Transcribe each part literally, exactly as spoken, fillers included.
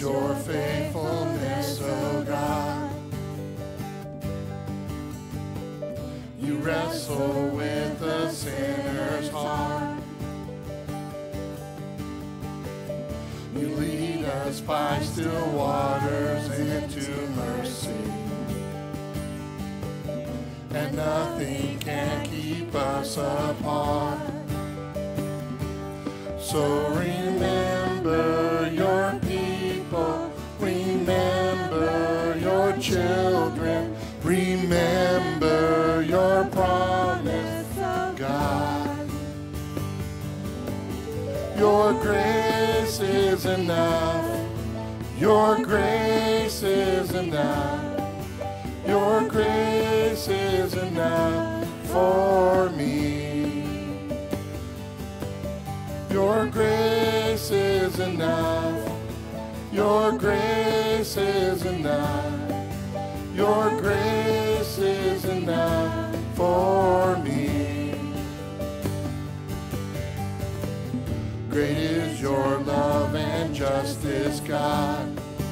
your faithfulness, O God. You wrestle with the sinner's heart. You lead us by still waters into mercy, and nothing can keep us apart. So remember your people, remember your children, remember your promise, God. Your grace is enough, your grace is enough, your grace is enough for me. Your grace is enough, your grace is enough, your grace is enough for me. Great is your love and justice, God.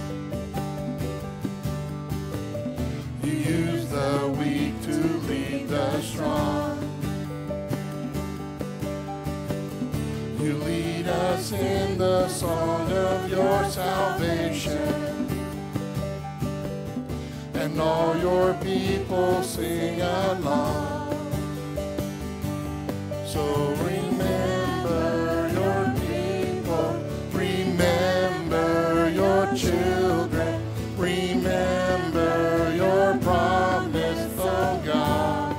You use the weak to lead the strong. You lead us in the song of your salvation, and all your people sing along. So remember your people, remember your children, remember your promise, oh God.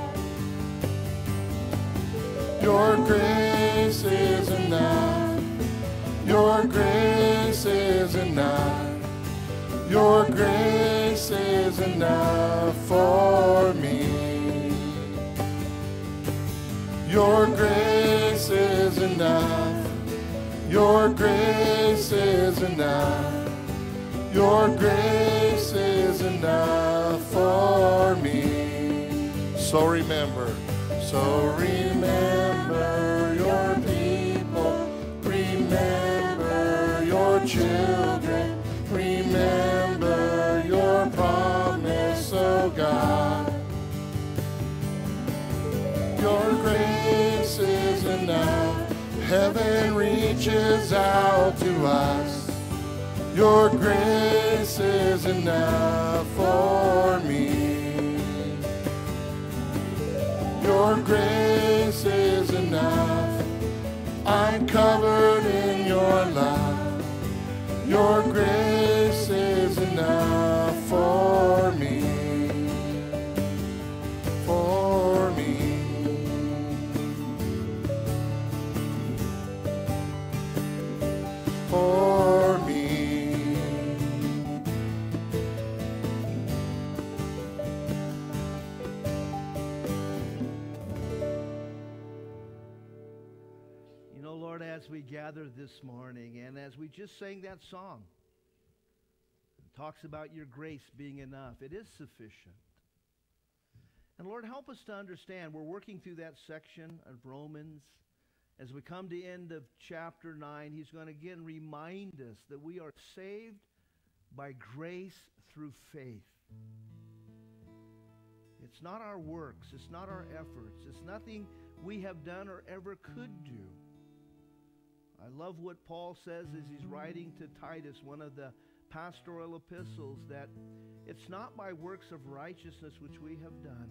Your grace is enough, your grace is enough, your grace is enough for me. Your grace is enough, your grace is enough, your grace is enough for me. So remember, so remember your people, remember your children, remember your promise, oh God. Your grace is enough, heaven reaches out to us. Your grace is enough for me. Your grace is enough, I'm covered in your love. Your grace is enough for me, for me. For me. You know, Lord, as we gather this morning and as we just sang that song, it talks about your grace being enough. It is sufficient. And Lord, help us to understand. We're working through that section of Romans. As we come to the end of chapter nine, he's going to again remind us that we are saved by grace through faith. It's not our works. It's not our efforts. It's nothing we have done or ever could do. I love what Paul says as he's writing to Titus, one of the pastoral epistles, that it's not by works of righteousness which we have done.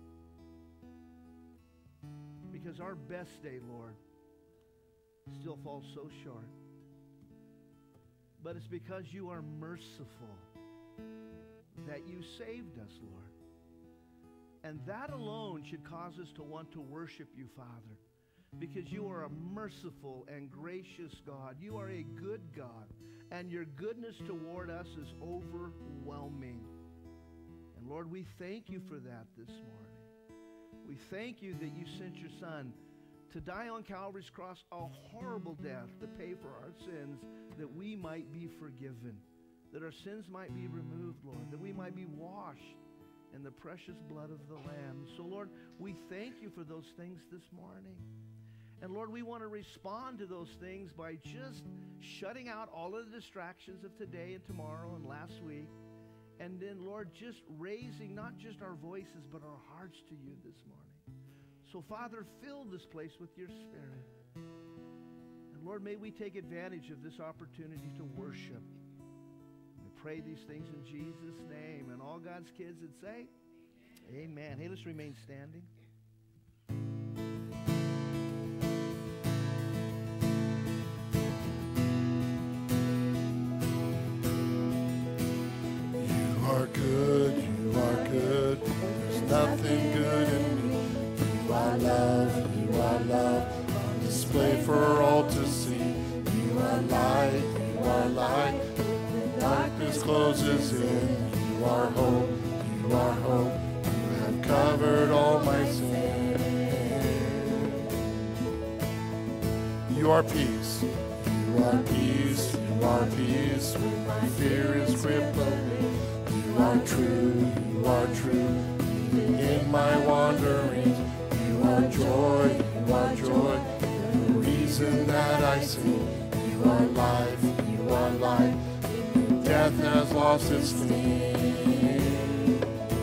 Because our best day, Lord, still falls so short. But it's because you are merciful that you saved us, Lord. And that alone should cause us to want to worship you, Father, because you are a merciful and gracious God. You are a good God, and your goodness toward us is overwhelming. And Lord, we thank you for that this morning. We thank you that you sent your Son to die on Calvary's cross, a horrible death to pay for our sins, that we might be forgiven, that our sins might be removed, Lord, that we might be washed in the precious blood of the Lamb. So, Lord, we thank you for those things this morning. And Lord, we want to respond to those things by just shutting out all of the distractions of today and tomorrow and last week. And then, Lord, just raising not just our voices, but our hearts to you this morning. So, Father, fill this place with your Spirit. And, Lord, may we take advantage of this opportunity to worship. We pray these things in Jesus' name. And all God's kids would say, amen. Hey, let's remain standing. You are good, you are good. There's nothing good in me. You are love, you are love. On display for all to see. You are light, you are light. When darkness closes in. You are hope, you are hope. You have covered all my sin. You are peace, you are peace, you are peace. When my fear is crippling me. You are true, you are true, even in my wanderings. You are joy, you are joy, the reason that I sing. You are life, you are life, death has lost its sting.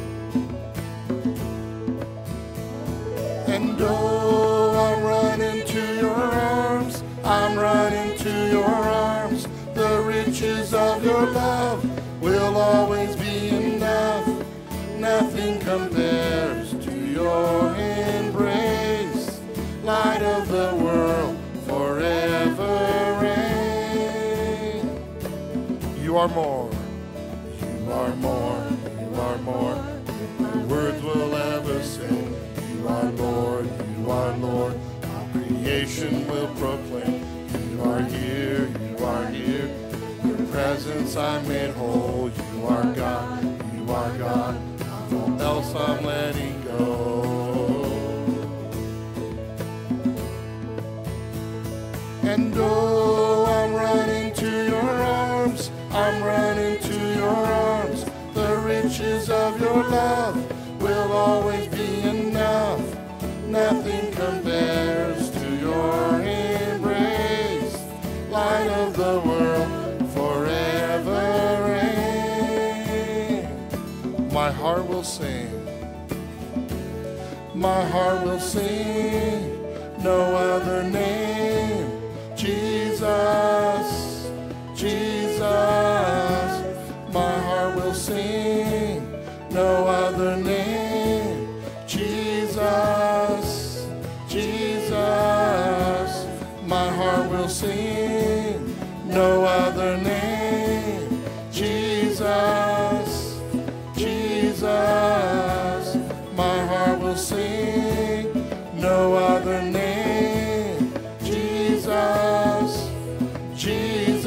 And oh, I'm running to your arms, I'm running to your arms. The riches of your love will always be enough. Nothing compares to your embrace. Light of the world, forever reign. You are more, you are more, you are more than my words will ever say. You are Lord, you are Lord, all creation will proclaim. You are here, you are here. Your presence I'm made whole. You are God, you are God. All else I'm letting go. And oh, I'm running to your arms. I'm running to your arms. The riches of your love will always be enough. Nothing compares to your embrace. Light of the world, forever reign. My heart will sing, my heart will sing, no other name. Jesus, Jesus, my heart will sing, no other name. Jesus, Jesus, my heart will sing, no other name. Jesus, Jesus, my heart will sing, no other name. Jesus, Jesus,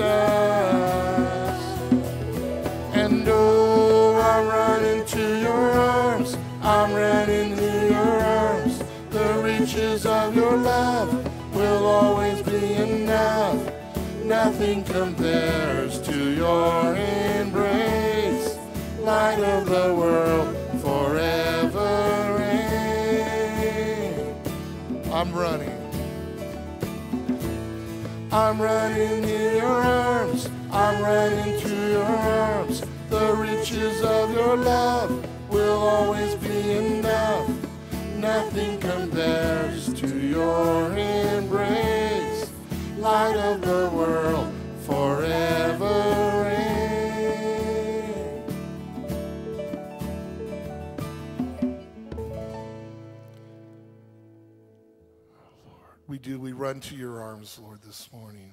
and oh, I'm running to your arms, I'm running to your arms. The riches of your love will always be enough. Nothing compares to your embrace. Light of the world, forever reign. I'm running. I'm running in your arms. I'm running to your arms. The riches of your love will always be enough. Nothing compares to your embrace. Light of the world, forever reign. Lord, we do. We run to your arms, Lord, this morning.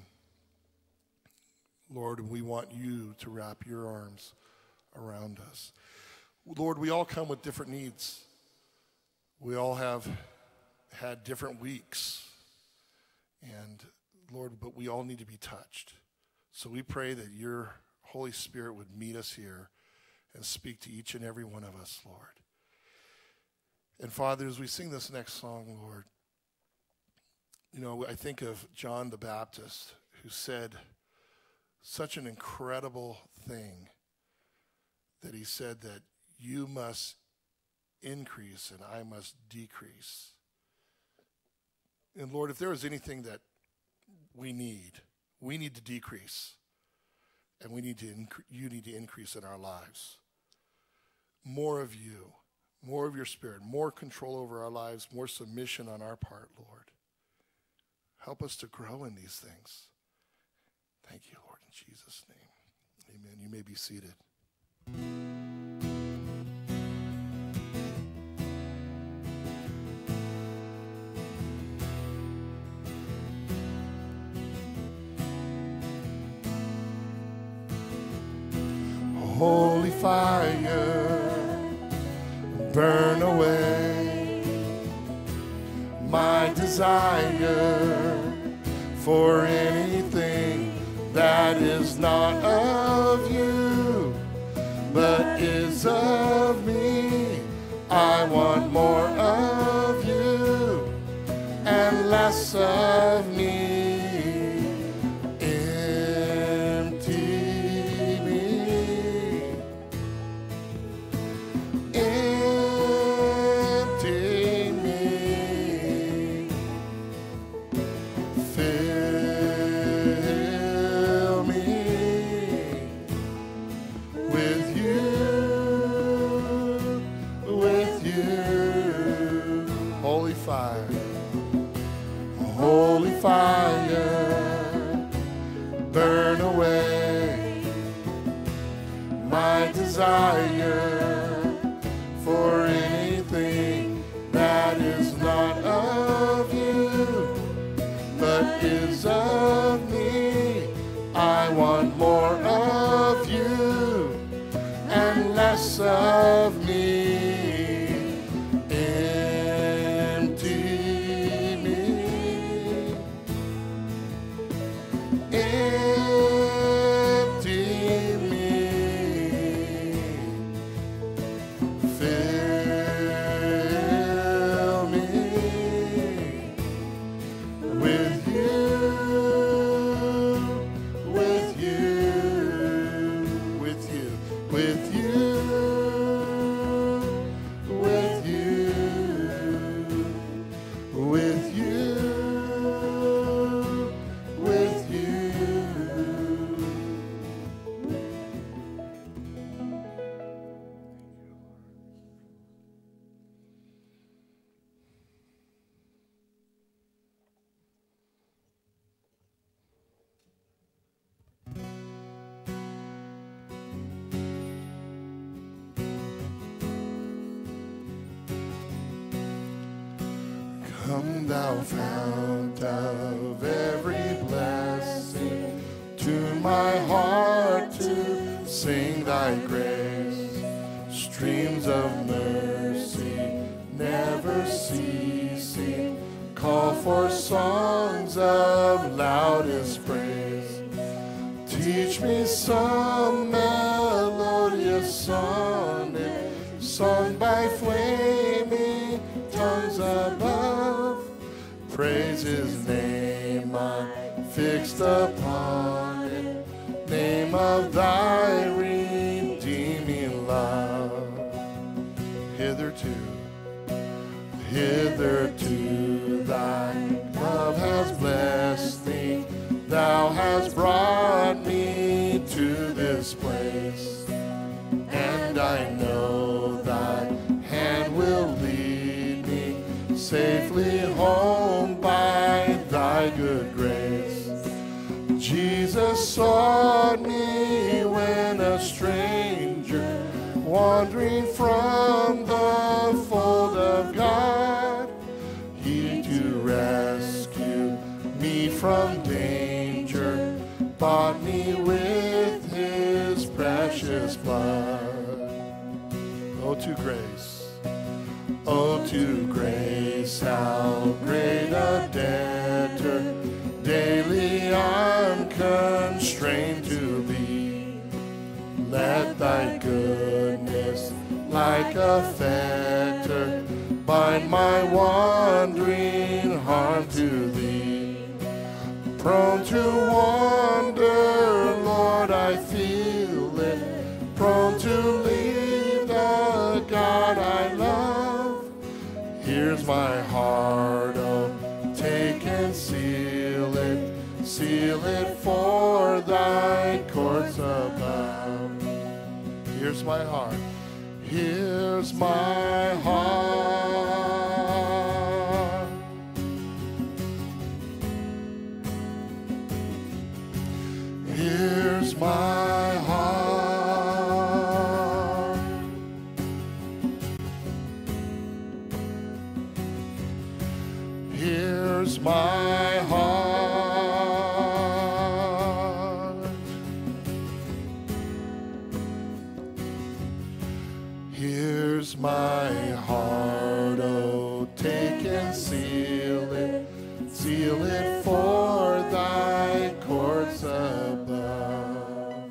Lord, we want you to wrap your arms around us. Lord, we all come with different needs. We all have had different weeks. And Lord, but we all need to be touched. So we pray that your Holy Spirit would meet us here and speak to each and every one of us, Lord. And Father, as we sing this next song, Lord, you know, I think of John the Baptist, who said such an incredible thing, that he said that you must increase and I must decrease. And Lord, if there is anything that we need, we need to decrease. And we need to incre- you need to increase in our lives. More of you, more of your Spirit, more control over our lives, more submission on our part, Lord. Help us to grow in these things. Thank you, Lord, in Jesus' name. Amen. You may be seated. Holy fire, burn away my desire for anything that is not of you, but is of me. I want more of you and less of me. Fire, burn away my desire for anything that is not of you, but is of me. I want more of you and less of me. Come thou fount of every blessing, to my heart to sing thy grace. Streams of mercy never ceasing, call for songs of loudest praise. Teach me some melodious sonnet, sung by flaming tongues above. Praise his name, I'm fixed upon it, name of thy redeeming love. Hitherto, hitherto thy love has blessed me, thou hast brought me to this place, and I know thy hand will lead me safely home by thy good grace. Jesus sought me when a stranger, wandering from the fold of God, he to rescue me from danger, bought me with his precious blood. Oh, to grace, oh, to grace, how great a debtor daily I'm constrained to be. Let thy goodness like a fetter bind my wandering heart to thee. Prone to wander, Lord, I feel it, prone to leave the God I love. Here's my heart, oh, take seal it for thy courts above. Here's my heart. Here's my heart. Here's my heart. Here's my heart. Here's my heart, oh, take and seal it, seal it for thy courts above.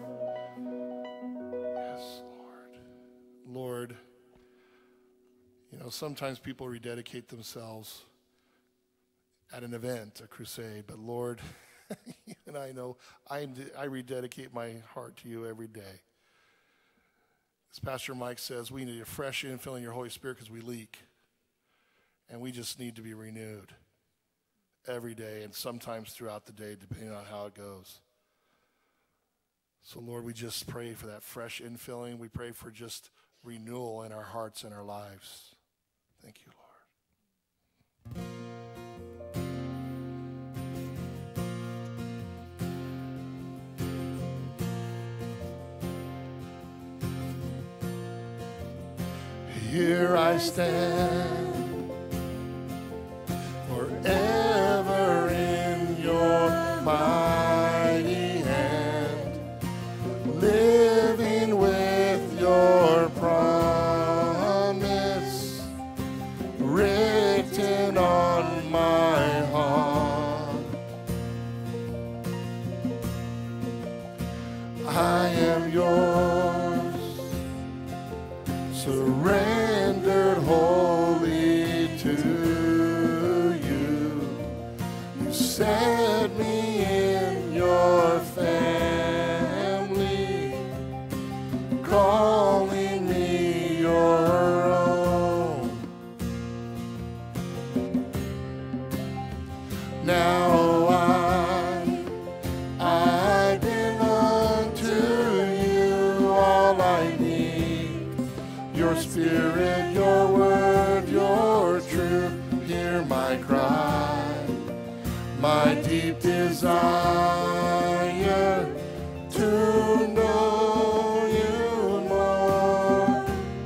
Yes, Lord. Lord, you know, sometimes people rededicate themselves at an event, a crusade, but Lord, and I know I, I rededicate my heart to you every day. As Pastor Mike says, we need a fresh infilling of your Holy Spirit because we leak. And we just need to be renewed every day and sometimes throughout the day, depending on how it goes. So, Lord, we just pray for that fresh infilling. We pray for just renewal in our hearts and our lives. Thank you, Lord. Here I stand, forever in your mighty hand, living with your promise written on my heart. I am yours, surrendered wholly to you. You set me in your family, calling me your own. Now I, I belong to you, all I need. Your spirit, your word, your truth, hear my cry, my deep desire to know you more.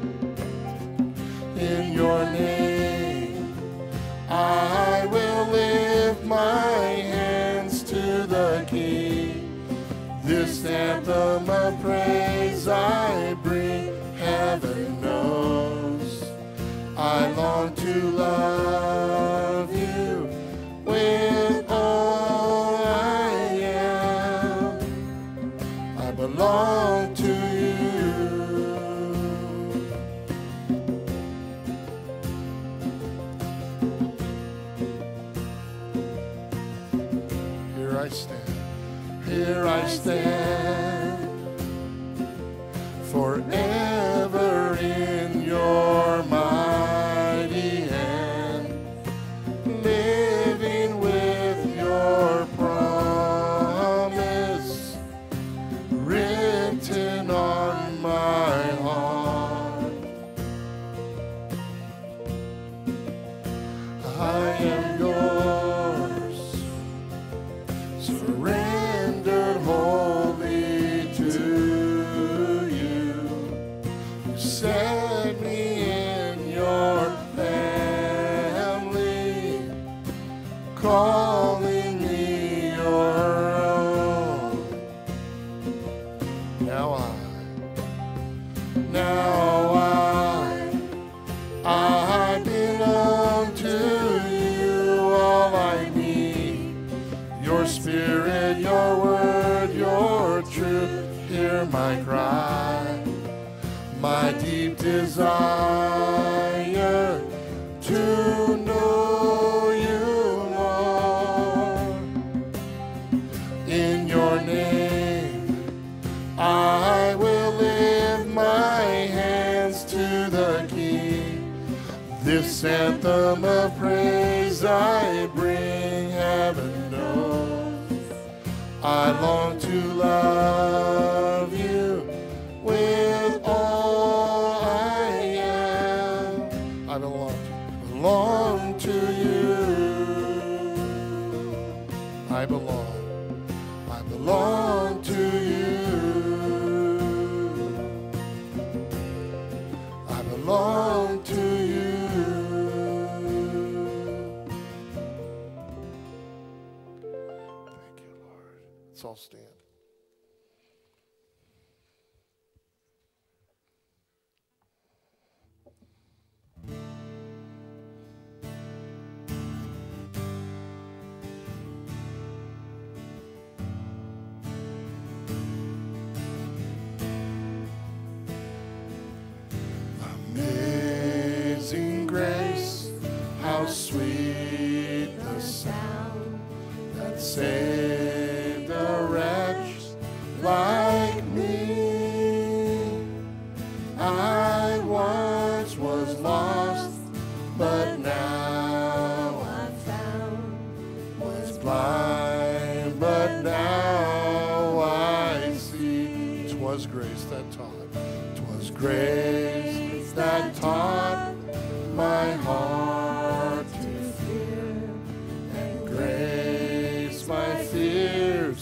In your name, I will lift my hands to the King. This anthem of praise I bring, heaven knows I long to love you with all I am. I belong to you. Here I stand, here I stand, forever in your mighty hand, living with your promise written on my heart. I am yours, surrendered wholly to set me in your family, calling me your own. Now I, now I, I belong to you, all I need. Your spirit, your word, your truth, hear my cry, my deep desire to know you more. In your name, I will lift my hands to the King. This anthem of praise I bring, heaven knows I long to love you with all I am. I belong, belong to you. I belong, I belong to you. I belong to you. Thank you, Lord. Let's all stand. Amazing grace, how sweet the sound that saved a wretch like me. I once was lost, but now I'm found. Was blind, but now I see. 'Twas grace that taught, 'twas grace that taught my heart to fear, and grace my fears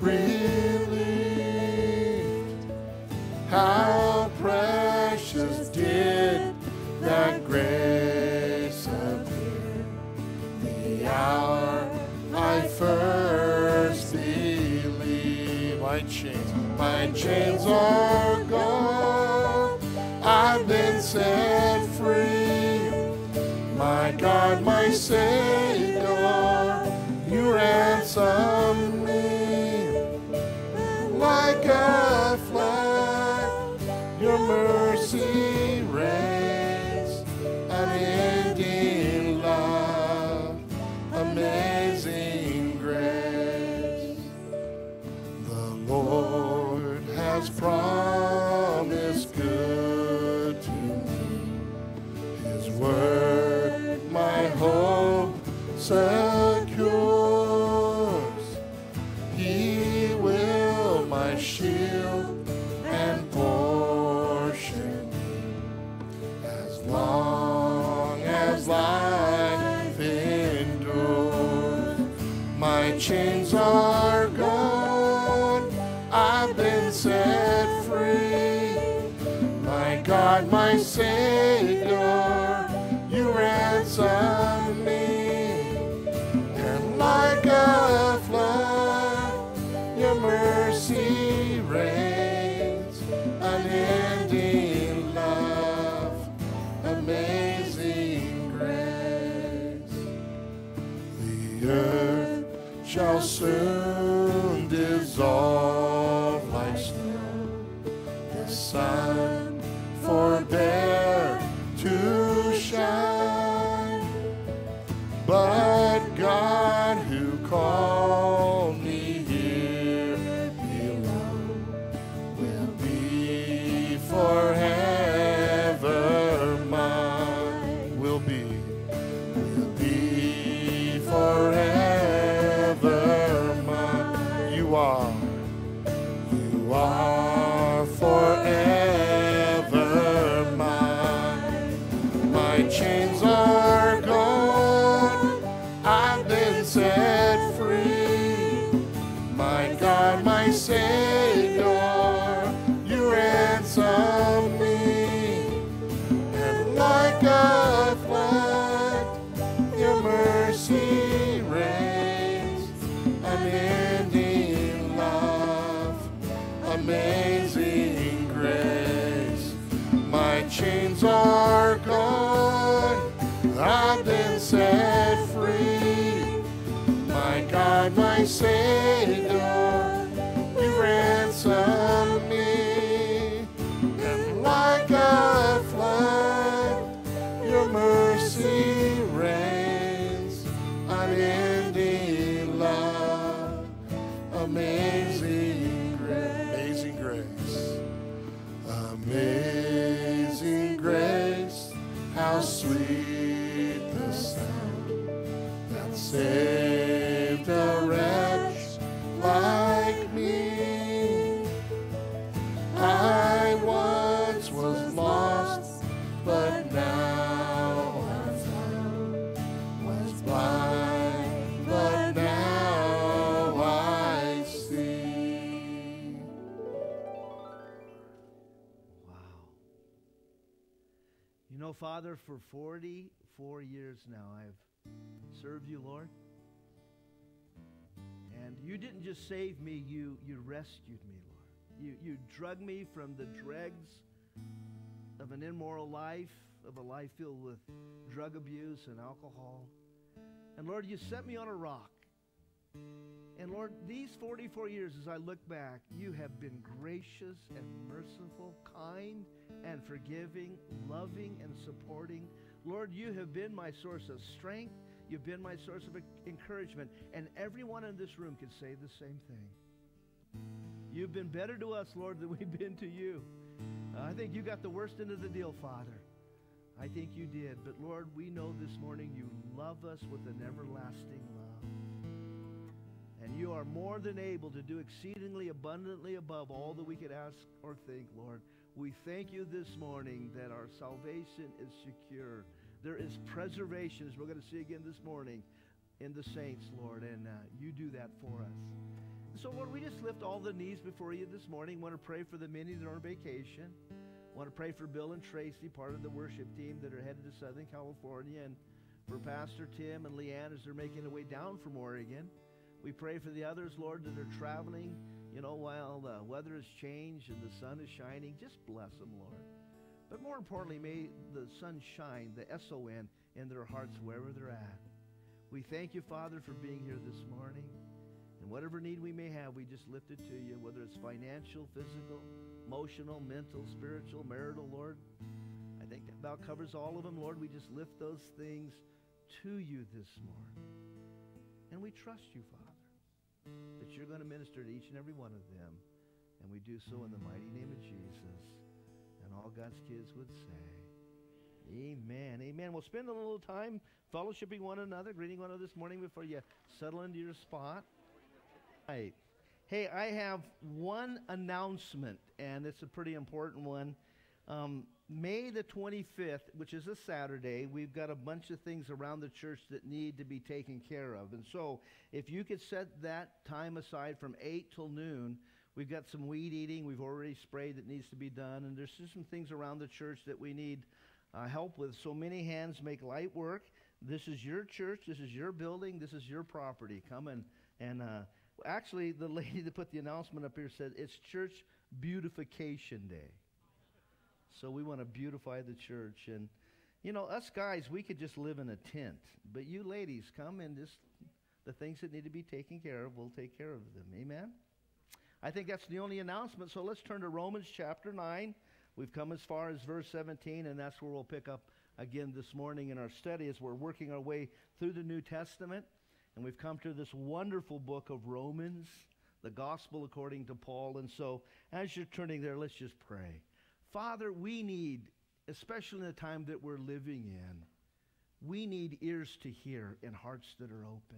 relieved. How precious did that grace appear, the hour I first believed. My chains, my chains are gone, I've been set free. My God, my Savior, you ransomed me. Like a flood, your mercy reigns, unending love, amazing grace. The Lord has promised good to me. His word my hope secures. He will my shield and portion be, as long as life endures. My chains are gone, I've been set free. My God, my Savior, you ransom me. And like a flood, your mercy reigns, unending love, amazing grace. The earth shall soon dissolve like snow, the sun forbear to shine, but God who called me here below will be forever mine. Will be, will be forever mine. You are, you are forever mine. My chains are gone, I've been set free. My God, my Savior, you ransom me. And like a flood, your mercy reigns, unending love, amazing grace. My chains are gone, I've been set free. My God, my Savior, you ransom me. And like a flood, your mercy reigns, unending love, amazing grace. Amazing grace. Amazing grace, how sweet the sound that saved a wretch like know, Father, for forty-four years now, I've served you, Lord. And you didn't just save me, you, you rescued me, Lord. You, you drug me from the dregs of an immoral life, of a life filled with drug abuse and alcohol. And Lord, you set me on a rock. And Lord, these forty-four years, as I look back, you have been gracious and merciful, kind and forgiving, loving and supporting. Lord, you have been my source of strength. You've been my source of encouragement. And everyone in this room can say the same thing. You've been better to us, Lord, than we've been to you. Uh, I think you got the worst end of the deal, Father. I think you did. But Lord, we know this morning you love us with an everlasting love. And you are more than able to do exceedingly abundantly above all that we could ask or think, Lord. We thank you this morning that our salvation is secure. There is preservation, as we're going to see again this morning, in the saints, Lord. And uh, you do that for us. So, Lord, we just lift all the needs before you this morning. Want to pray for the many that are on vacation. Want to pray for Bill and Tracy, part of the worship team that are headed to Southern California, and for Pastor Tim and Leanne as they're making their way down from Oregon. We pray for the others, Lord, that are traveling, you know, while the weather has changed and the sun is shining. Just bless them, Lord. But more importantly, may the sun shine, the S O N, in their hearts wherever they're at. We thank you, Father, for being here this morning. And whatever need we may have, we just lift it to you, whether it's financial, physical, emotional, mental, spiritual, marital, Lord. I think that about covers all of them, Lord. We just lift those things to you this morning. And we trust you, Father, that you're going to minister to each and every one of them. And we do so in the mighty name of Jesus. And all God's kids would say, amen, amen. We'll spend a little time fellowshipping one another, greeting one another this morning before you settle into your spot. Right. Hey, I have one announcement, and it's a pretty important one. Um, May the twenty-fifth, which is a Saturday, we've got a bunch of things around the church that need to be taken care of. And so if you could set that time aside from eight till noon, we've got some weed eating we've already sprayed that needs to be done, and there's just some things around the church that we need uh, help with. So many hands make light work. This is your church. This is your building. This is your property. Come and, and uh, actually, the lady that put the announcement up here said it's Church Beautification Day. So we want to beautify the church. And, you know, us guys, we could just live in a tent. But you ladies, come and just, the things that need to be taken care of, we'll take care of them. Amen? I think that's the only announcement. So let's turn to Romans chapter nine. We've come as far as verse seventeen, and that's where we'll pick up again this morning in our study as we're working our way through the New Testament. And we've come to this wonderful book of Romans, the gospel according to Paul. And so as you're turning there, let's just pray. Father, we need, especially in the time that we're living in, we need ears to hear and hearts that are open.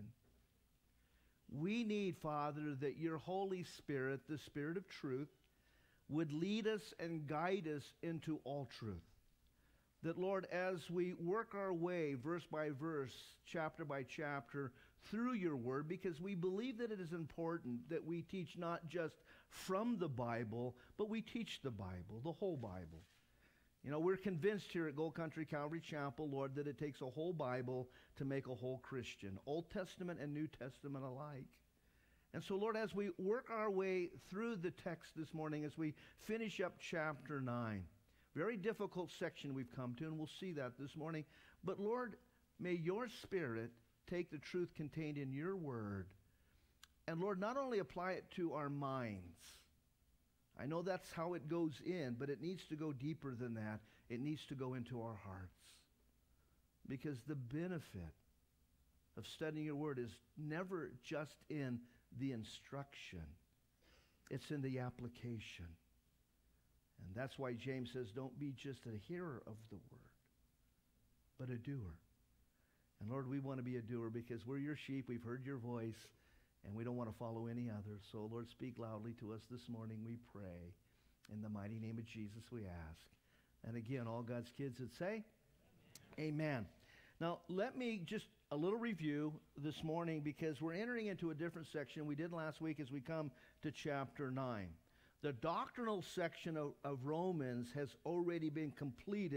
We need, Father, that your Holy Spirit, the Spirit of truth, would lead us and guide us into all truth. That, Lord, as we work our way verse by verse, chapter by chapter, through your word, because we believe that it is important that we teach not just from the Bible, but we teach the Bible, the whole Bible. You know, we're convinced here at Gold Country Calvary Chapel, Lord, that it takes a whole Bible to make a whole Christian, Old Testament and New Testament alike. And so, Lord, as we work our way through the text this morning, as we finish up chapter nine, very difficult section we've come to, and we'll see that this morning. But, Lord, may your Spirit take the truth contained in your word and, Lord, not only apply it to our minds. I know that's how it goes in, but it needs to go deeper than that. It needs to go into our hearts. Because the benefit of studying your word is never just in the instruction. It's in the application. And that's why James says, don't be just a hearer of the word, but a doer. And Lord, we want to be a doer because we're your sheep. We've heard your voice, and we don't want to follow any other. So, Lord, speak loudly to us this morning, we pray. In the mighty name of Jesus, we ask. And again, all God's kids would say, Amen. Amen. Now, let me just a little review this morning because we're entering into a different section we did last week as we come to chapter nine. The doctrinal section of, of Romans has already been completed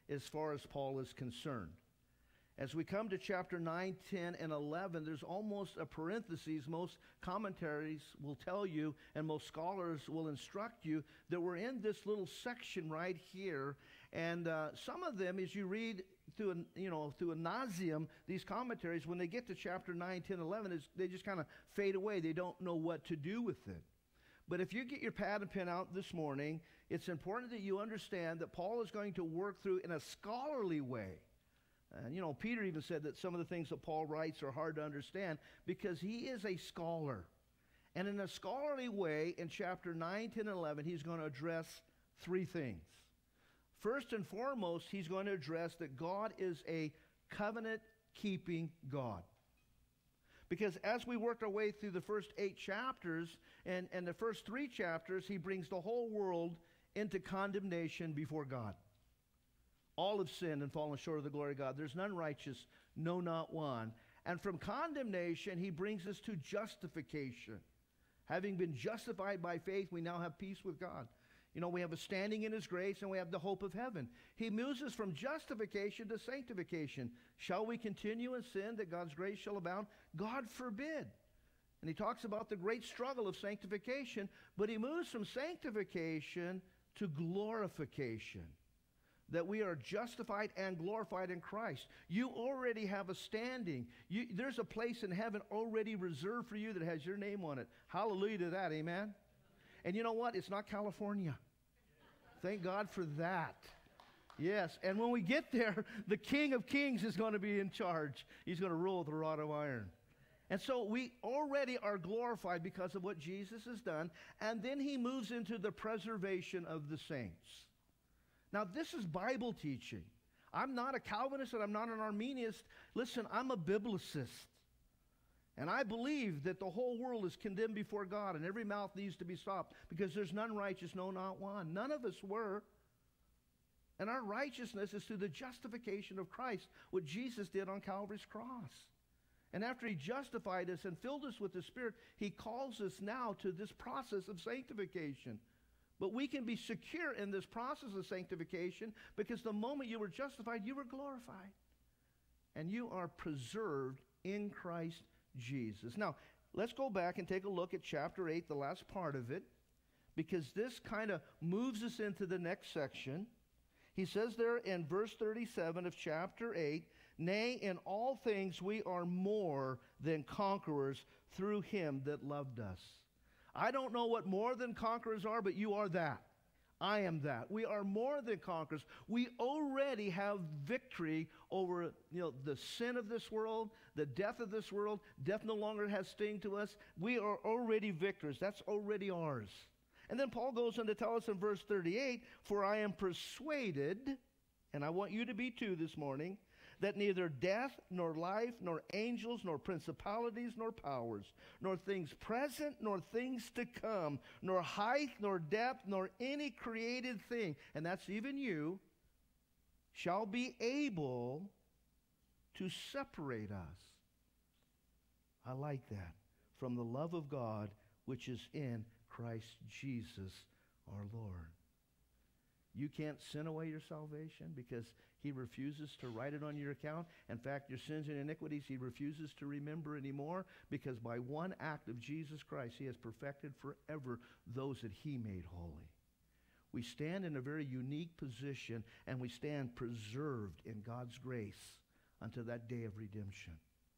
as far as Paul is concerned. As we come to chapter nine, ten, and eleven, there's almost a parenthesis. Most commentaries will tell you, and most scholars will instruct you, that we're in this little section right here. And uh, some of them, as you read through, an, you know, through a nauseam, these commentaries, when they get to chapter nine, ten, eleven, is, they just kind of fade away. They don't know what to do with it. But if you get your pad and pen out this morning, it's important that you understand that Paul is going to work through in a scholarly way. And, you know, Peter even said that some of the things that Paul writes are hard to understand because he is a scholar. And in a scholarly way, in chapter nine, ten, and eleven, he's going to address three things. First and foremost, he's going to address that God is a covenant-keeping God. Because as we worked our way through the first eight chapters, and, and the first three chapters, he brings the whole world into condemnation before God. All have sinned and fallen short of the glory of God. There's none righteous, no, not one. And from condemnation, he brings us to justification. Having been justified by faith, we now have peace with God. You know, we have a standing in his grace, and we have the hope of heaven. He moves us from justification to sanctification. Shall we continue in sin that God's grace shall abound? God forbid. And he talks about the great struggle of sanctification, but he moves from sanctification to glorification. That we are justified and glorified in Christ. You already have a standing. You, there's a place in heaven already reserved for you that has your name on it. Hallelujah to that, amen? And you know what? It's not California. Thank God for that. Yes, and when we get there, the King of Kings is going to be in charge. He's going to rule with a rod of iron. And so we already are glorified because of what Jesus has done. And then he moves into the preservation of the saints. Now, this is Bible teaching. I'm not a Calvinist and I'm not an Arminianist. Listen, I'm a biblicist. And I believe that the whole world is condemned before God and every mouth needs to be stopped because there's none righteous, no, not one. None of us were. And our righteousness is through the justification of Christ, what Jesus did on Calvary's cross. And after he justified us and filled us with the Spirit, he calls us now to this process of sanctification. But we can be secure in this process of sanctification because the moment you were justified, you were glorified. And you are preserved in Christ Jesus. Now, let's go back and take a look at chapter eight, the last part of it, because this kind of moves us into the next section. He says there in verse thirty-seven of chapter eight, "Nay, in all things we are more than conquerors through him that loved us." I don't know what more than conquerors are, but you are that. I am that. We are more than conquerors. We already have victory over, you know, the sin of this world, the death of this world. Death no longer has sting to us. We are already victors. That's already ours. And then Paul goes on to tell us in verse thirty-eight, "For I am persuaded," and I want you to be too this morning, "that neither death, nor life, nor angels, nor principalities, nor powers, nor things present, nor things to come, nor height, nor depth, nor any created thing," and that's even you, "shall be able to separate us." I like that. "From the love of God, which is in Christ Jesus our Lord." You can't sin away your salvation because he refuses to write it on your account. In fact, your sins and iniquities he refuses to remember anymore because by one act of Jesus Christ, he has perfected forever those that he made holy. We stand in a very unique position and we stand preserved in God's grace unto that day of redemption.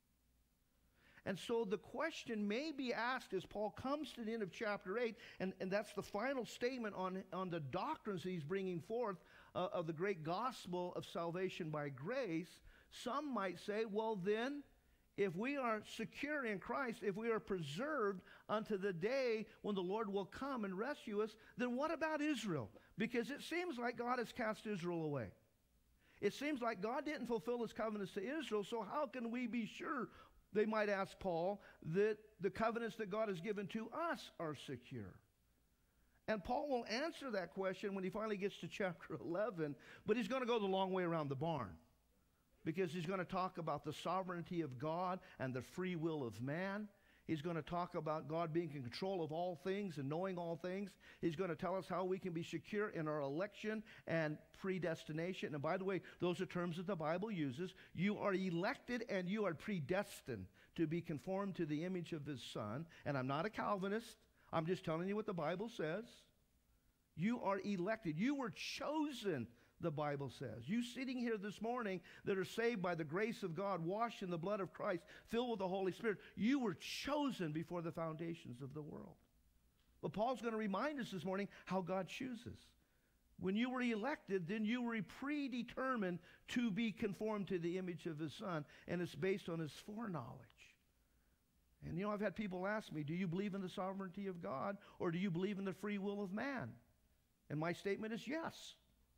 And so the question may be asked as Paul comes to the end of chapter eight, and, and that's the final statement on, on the doctrines that he's bringing forth uh, of the great gospel of salvation by grace. Some might say, well then, if we are secure in Christ, if we are preserved unto the day when the Lord will come and rescue us, then what about Israel? Because it seems like God has cast Israel away. It seems like God didn't fulfill his covenants to Israel, so how can we be sure, they might ask Paul, that the covenants that God has given to us are secure? And Paul will answer that question when he finally gets to chapter eleven, but he's going to go the long way around the barn, because he's going to talk about the sovereignty of God and the free will of man. He's going to talk about God being in control of all things and knowing all things. He's going to tell us how we can be secure in our election and predestination. And by the way, those are terms that the Bible uses. You are elected and you are predestined to be conformed to the image of his Son. And I'm not a Calvinist. I'm just telling you what the Bible says. You are elected. You were chosen, the Bible says. You sitting here this morning that are saved by the grace of God, washed in the blood of Christ, filled with the Holy Spirit, you were chosen before the foundations of the world. But Paul's going to remind us this morning how God chooses. When you were elected, then you were predetermined to be conformed to the image of his Son, and it's based on his foreknowledge. And you know, I've had people ask me, do you believe in the sovereignty of God, or do you believe in the free will of man? And my statement is yes.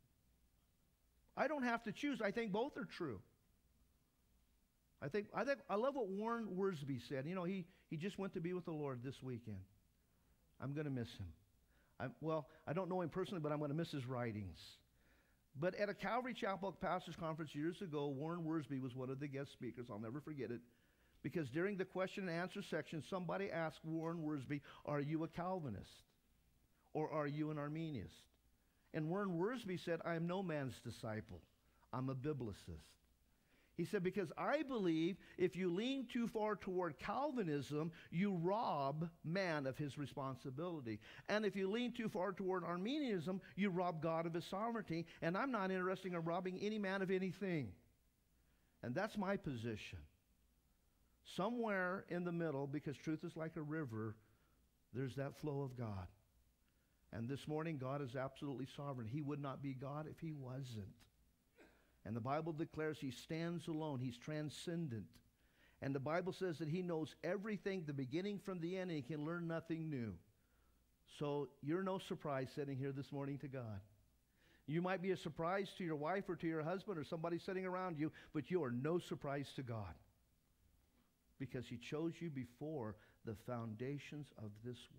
I don't have to choose. I think both are true. I think I think I love what Warren Wiersbe said. You know, he he just went to be with the Lord this weekend. I'm going to miss him. I'm, well, I don't know him personally, but I'm going to miss his writings. But at a Calvary Chapel Pastors Conference years ago, Warren Wiersbe was one of the guest speakers. I'll never forget it. Because during the question and answer section, somebody asked Warren Wiersbe, are you a Calvinist? Or are you an Arminianist? And Warren Wiersbe said, I am no man's disciple. I'm a biblicist. He said, because I believe if you lean too far toward Calvinism, you rob man of his responsibility. And if you lean too far toward Arminianism, you rob God of his sovereignty. And I'm not interested in robbing any man of anything. And that's my position. Somewhere in the middle, because truth is like a river, there's that flow of God. And this morning, God is absolutely sovereign. He would not be God if he wasn't. And the Bible declares he stands alone. He's transcendent. And the Bible says that he knows everything, the beginning from the end, and he can learn nothing new. So you're no surprise sitting here this morning to God. You might be a surprise to your wife or to your husband or somebody sitting around you, but you are no surprise to God. Because he chose you before the foundations of this world.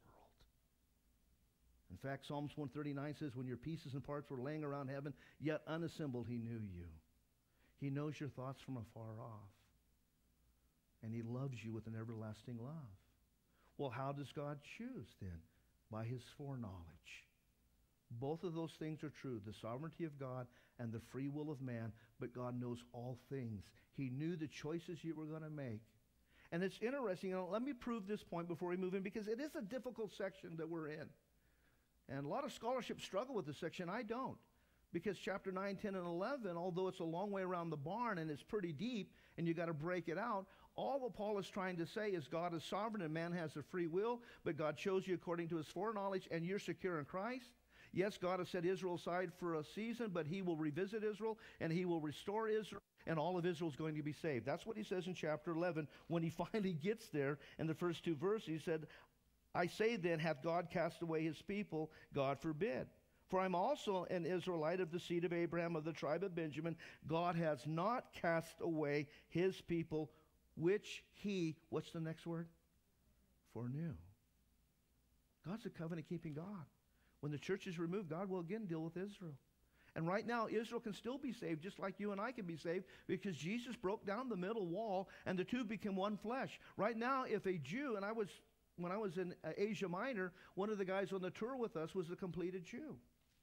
In fact, Psalms one thirty-nine says, when your pieces and parts were laying around heaven, yet unassembled, he knew you. He knows your thoughts from afar off. And he loves you with an everlasting love. Well, how does God choose then? By his foreknowledge. Both of those things are true, the sovereignty of God and the free will of man, but God knows all things. He knew the choices you were going to make. And it's interesting, you know, let me prove this point before we move in, because it is a difficult section that we're in. And a lot of scholarship struggle with this section. I don't. Because chapter nine, ten, and eleven, although it's a long way around the barn and it's pretty deep and you got to break it out, all what Paul is trying to say is God is sovereign and man has a free will, but God chose you according to his foreknowledge and you're secure in Christ. Yes, God has set Israel aside for a season, but he will revisit Israel and he will restore Israel and all of Israel is going to be saved. That's what he says in chapter eleven when he finally gets there in the first two verses. He said, I say then, hath God cast away his people? God forbid. For I'm also an Israelite of the seed of Abraham, of the tribe of Benjamin. God has not cast away his people, which he, what's the next word? Foreknew. God's a covenant-keeping God. When the church is removed, God will again deal with Israel. And right now, Israel can still be saved, just like you and I can be saved, because Jesus broke down the middle wall, and the two became one flesh. Right now, if a Jew, and I was... When I was in uh, Asia Minor, one of the guys on the tour with us was a completed Jew.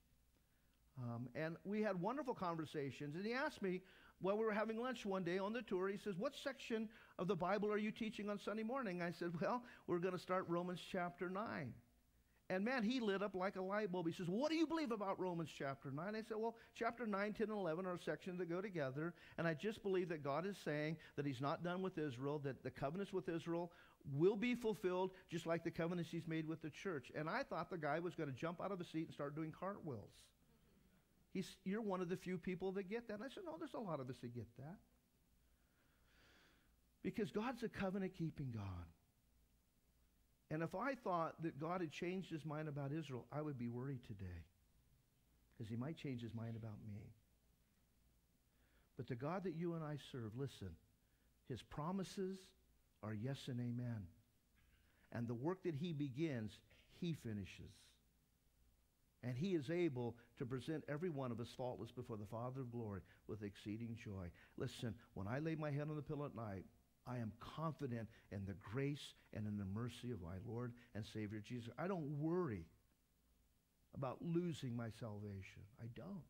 Um, and we had wonderful conversations. And he asked me, while we were having lunch one day on the tour, he says, what section of the Bible are you teaching on Sunday morning? I said, well, we're going to start Romans chapter nine. And man, he lit up like a light bulb. He says, what do you believe about Romans chapter nine? I said, well, chapter nine, ten, and eleven are sections that go together. And I just believe that God is saying that he's not done with Israel, that the covenants with Israel will be fulfilled just like the covenants he's made with the church. And I thought the guy was going to jump out of the seat and start doing cartwheels. He's, you're one of the few people that get that. And I said, no, there's a lot of us that get that. Because God's a covenant-keeping God. And if I thought that God had changed his mind about Israel, I would be worried today. Because he might change his mind about me. But the God that you and I serve, listen, his promises are yes and amen. And the work that he begins, he finishes. And he is able to present every one of us faultless before the Father of glory with exceeding joy. Listen, when I lay my head on the pillow at night, I am confident in the grace and in the mercy of my Lord and Savior Jesus. I don't worry about losing my salvation. I don't.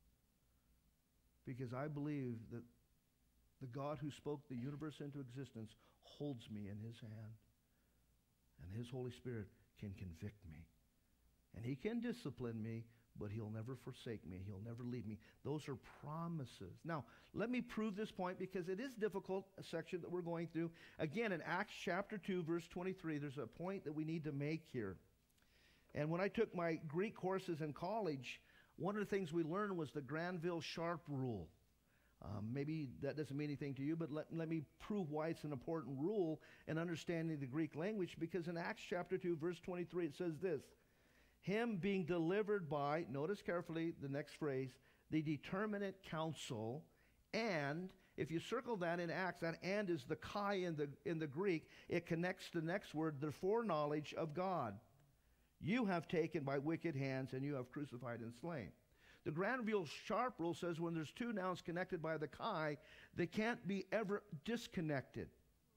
Because I believe that the God who spoke the universe into existence holds me in his hand. And his Holy Spirit can convict me. And he can discipline me, but he'll never forsake me. He'll never leave me. Those are promises. Now, let me prove this point because it is difficult, a section that we're going through. Again, in Acts chapter two, verse twenty-three, there's a point that we need to make here. And when I took my Greek courses in college, one of the things we learned was the Granville-Sharp rule. Um, maybe that doesn't mean anything to you, but let, let me prove why it's an important rule in understanding the Greek language, because in Acts chapter two, verse twenty-three, it says this: him being delivered by, notice carefully the next phrase, the determinate counsel, and, if you circle that in Acts, that and is the kai in the, in the Greek, it connects the next word, the foreknowledge of God. You have taken by wicked hands, and you have crucified and slain. The Granville-Sharp rule says when there's two nouns connected by the chi, they can't be ever disconnected.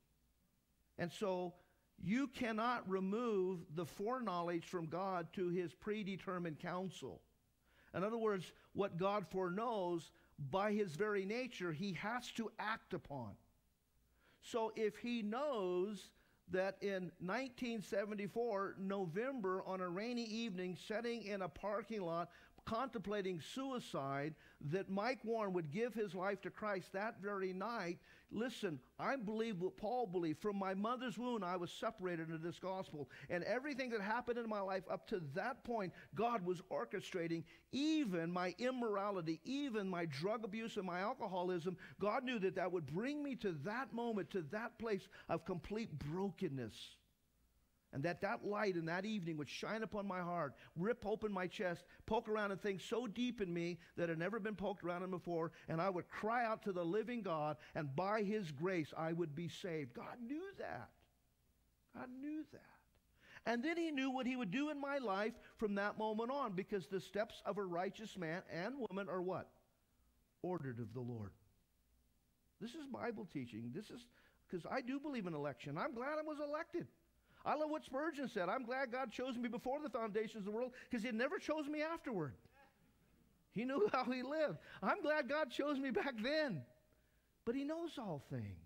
And so you cannot remove the foreknowledge from God to his predetermined counsel. In other words, what God foreknows, by his very nature, he has to act upon. So if he knows that in nineteen seventy-four, November, on a rainy evening, sitting in a parking lot, contemplating suicide, that Mike Warren would give his life to Christ that very night, listen, I believe what Paul believed. From my mother's womb, I was separated into this gospel. And everything that happened in my life up to that point, God was orchestrating. Even my immorality, even my drug abuse and my alcoholism, God knew that that would bring me to that moment, to that place of complete brokenness. And that that light in that evening would shine upon my heart, rip open my chest, poke around in things so deep in me that had never been poked around in before, and I would cry out to the living God, and by his grace I would be saved. God knew that. God knew that. And then he knew what he would do in my life from that moment on, because the steps of a righteous man and woman are what? Ordered of the Lord. This is Bible teaching. This is, because I do believe in election. I'm glad I was elected. I love what Spurgeon said. I'm glad God chose me before the foundations of the world, because he never chose me afterward. He knew how he lived. I'm glad God chose me back then. But he knows all things.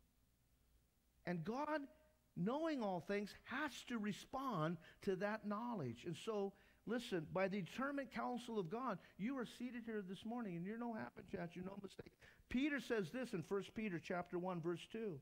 And God, knowing all things, has to respond to that knowledge. And so, listen, by the determined counsel of God, you are seated here this morning, and you're no happen chance, you're no mistake. Peter says this in First Peter chapter one, verse two.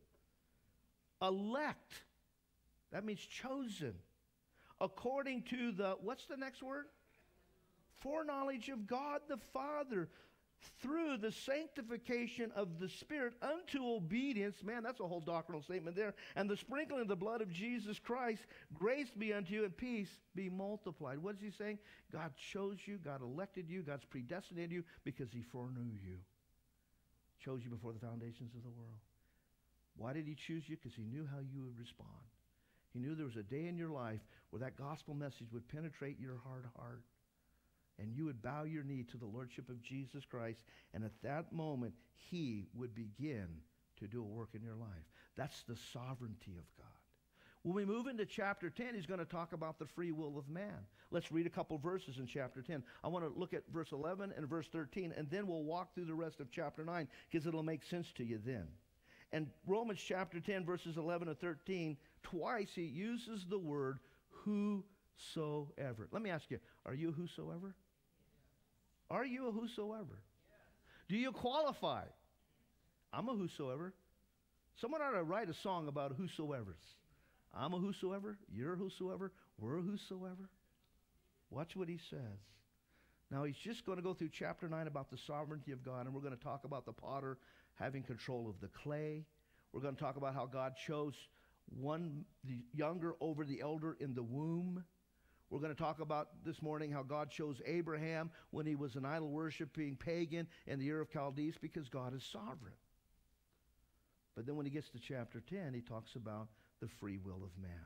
Elect. That means chosen. According to the, what's the next word? Foreknowledge of God the Father, through the sanctification of the Spirit unto obedience. Man, that's a whole doctrinal statement there. And the sprinkling of the blood of Jesus Christ, grace be unto you and peace be multiplied. What is he saying? God chose you, God elected you, God's predestinated you because he foreknew you. Chose you before the foundations of the world. Why did he choose you? Because he knew how you would respond. He knew there was a day in your life where that gospel message would penetrate your hard heart, and you would bow your knee to the lordship of Jesus Christ, and at that moment, he would begin to do a work in your life. That's the sovereignty of God. When we move into chapter ten, he's going to talk about the free will of man. Let's read a couple verses in chapter ten. I want to look at verse eleven and verse thirteen, and then we'll walk through the rest of chapter nine, because it'll make sense to you then. And Romans chapter ten, verses eleven and thirteen, twice he uses the word whosoever. Let me ask you, are you a whosoever? Are you a whosoever? Do you qualify? I'm a whosoever. Someone ought to write a song about whosoevers. I'm a whosoever. You're a whosoever. We're a whosoever. Watch what he says. Now, he's just going to go through chapter nine about the sovereignty of God, and we're going to talk about the potter having control of the clay. We're going to talk about how God chose one, the younger over the elder in the womb. We're going to talk about this morning how God chose Abraham when he was an idol-worshiping pagan in the Ur of Chaldees, because God is sovereign. But then when he gets to chapter ten, he talks about the free will of man.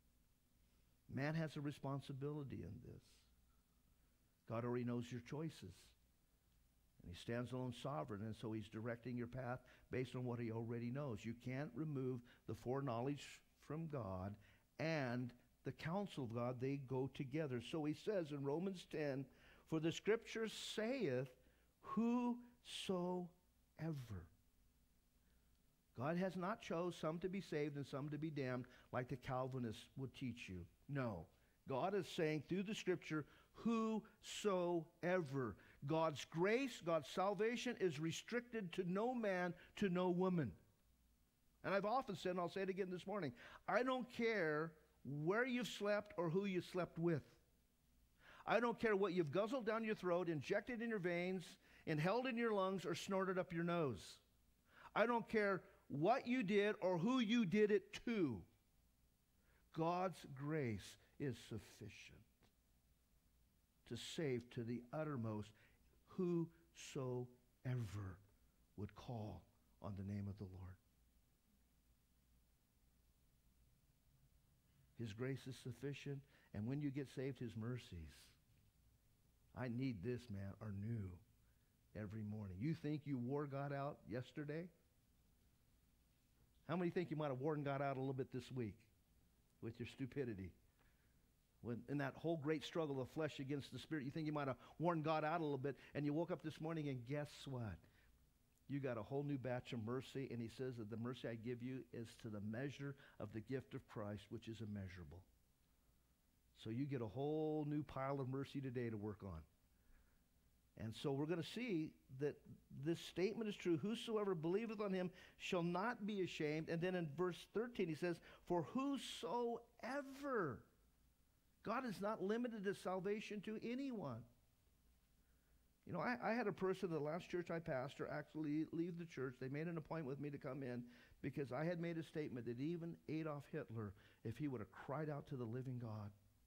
Man has a responsibility in this. God already knows your choices. And he stands alone sovereign, and so he's directing your path based on what he already knows. You can't remove the foreknowledge from God and the counsel of God. They go together. So he says in Romans ten, for the scripture saith, whosoever. God has not chose some to be saved and some to be damned like the Calvinists would teach you. No. God is saying through the scripture, whosoever. God's grace, God's salvation is restricted to no man, to no woman. And I've often said, and I'll say it again this morning, I don't care where you've slept or who you slept with. I don't care what you've guzzled down your throat, injected in your veins, inhaled in your lungs, or snorted up your nose. I don't care what you did or who you did it to. God's grace is sufficient to save to the uttermost whosoever would call on the name of the Lord. His grace is sufficient, and when you get saved, his mercies, I need this, man, are new every morning. You think you wore God out yesterday? How many think you might have worn God out a little bit this week with your stupidity? When in that whole great struggle of flesh against the spirit, you think you might have worn God out a little bit, and you woke up this morning and guess what? You got a whole new batch of mercy, and he says that the mercy I give you is to the measure of the gift of Christ, which is immeasurable. So you get a whole new pile of mercy today to work on. And so we're going to see that this statement is true. Whosoever believeth on him shall not be ashamed. And then in verse thirteen he says, for whosoever. God is not limited to salvation to anyone. You know, I, I had a person at the last church I pastored actually leave the church. They made an appointment with me to come in because I had made a statement that even Adolf Hitler, if he would have cried out to the living God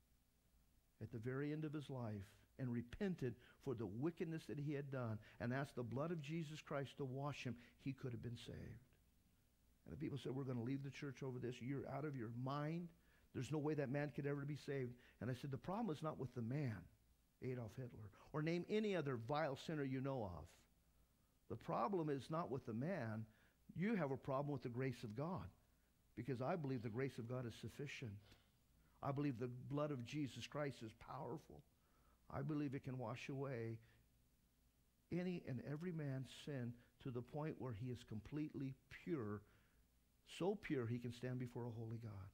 at the very end of his life and repented for the wickedness that he had done and asked the blood of Jesus Christ to wash him, he could have been saved. And the people said, we're going to leave the church over this. You're out of your mind. There's no way that man could ever be saved. And I said, the problem is not with the man, Adolf Hitler, or name any other vile sinner you know of. The problem is not with the man. You have a problem with the grace of God, because I believe the grace of God is sufficient. I believe the blood of Jesus Christ is powerful. I believe it can wash away any and every man's sin to the point where he is completely pure, so pure he can stand before a holy God.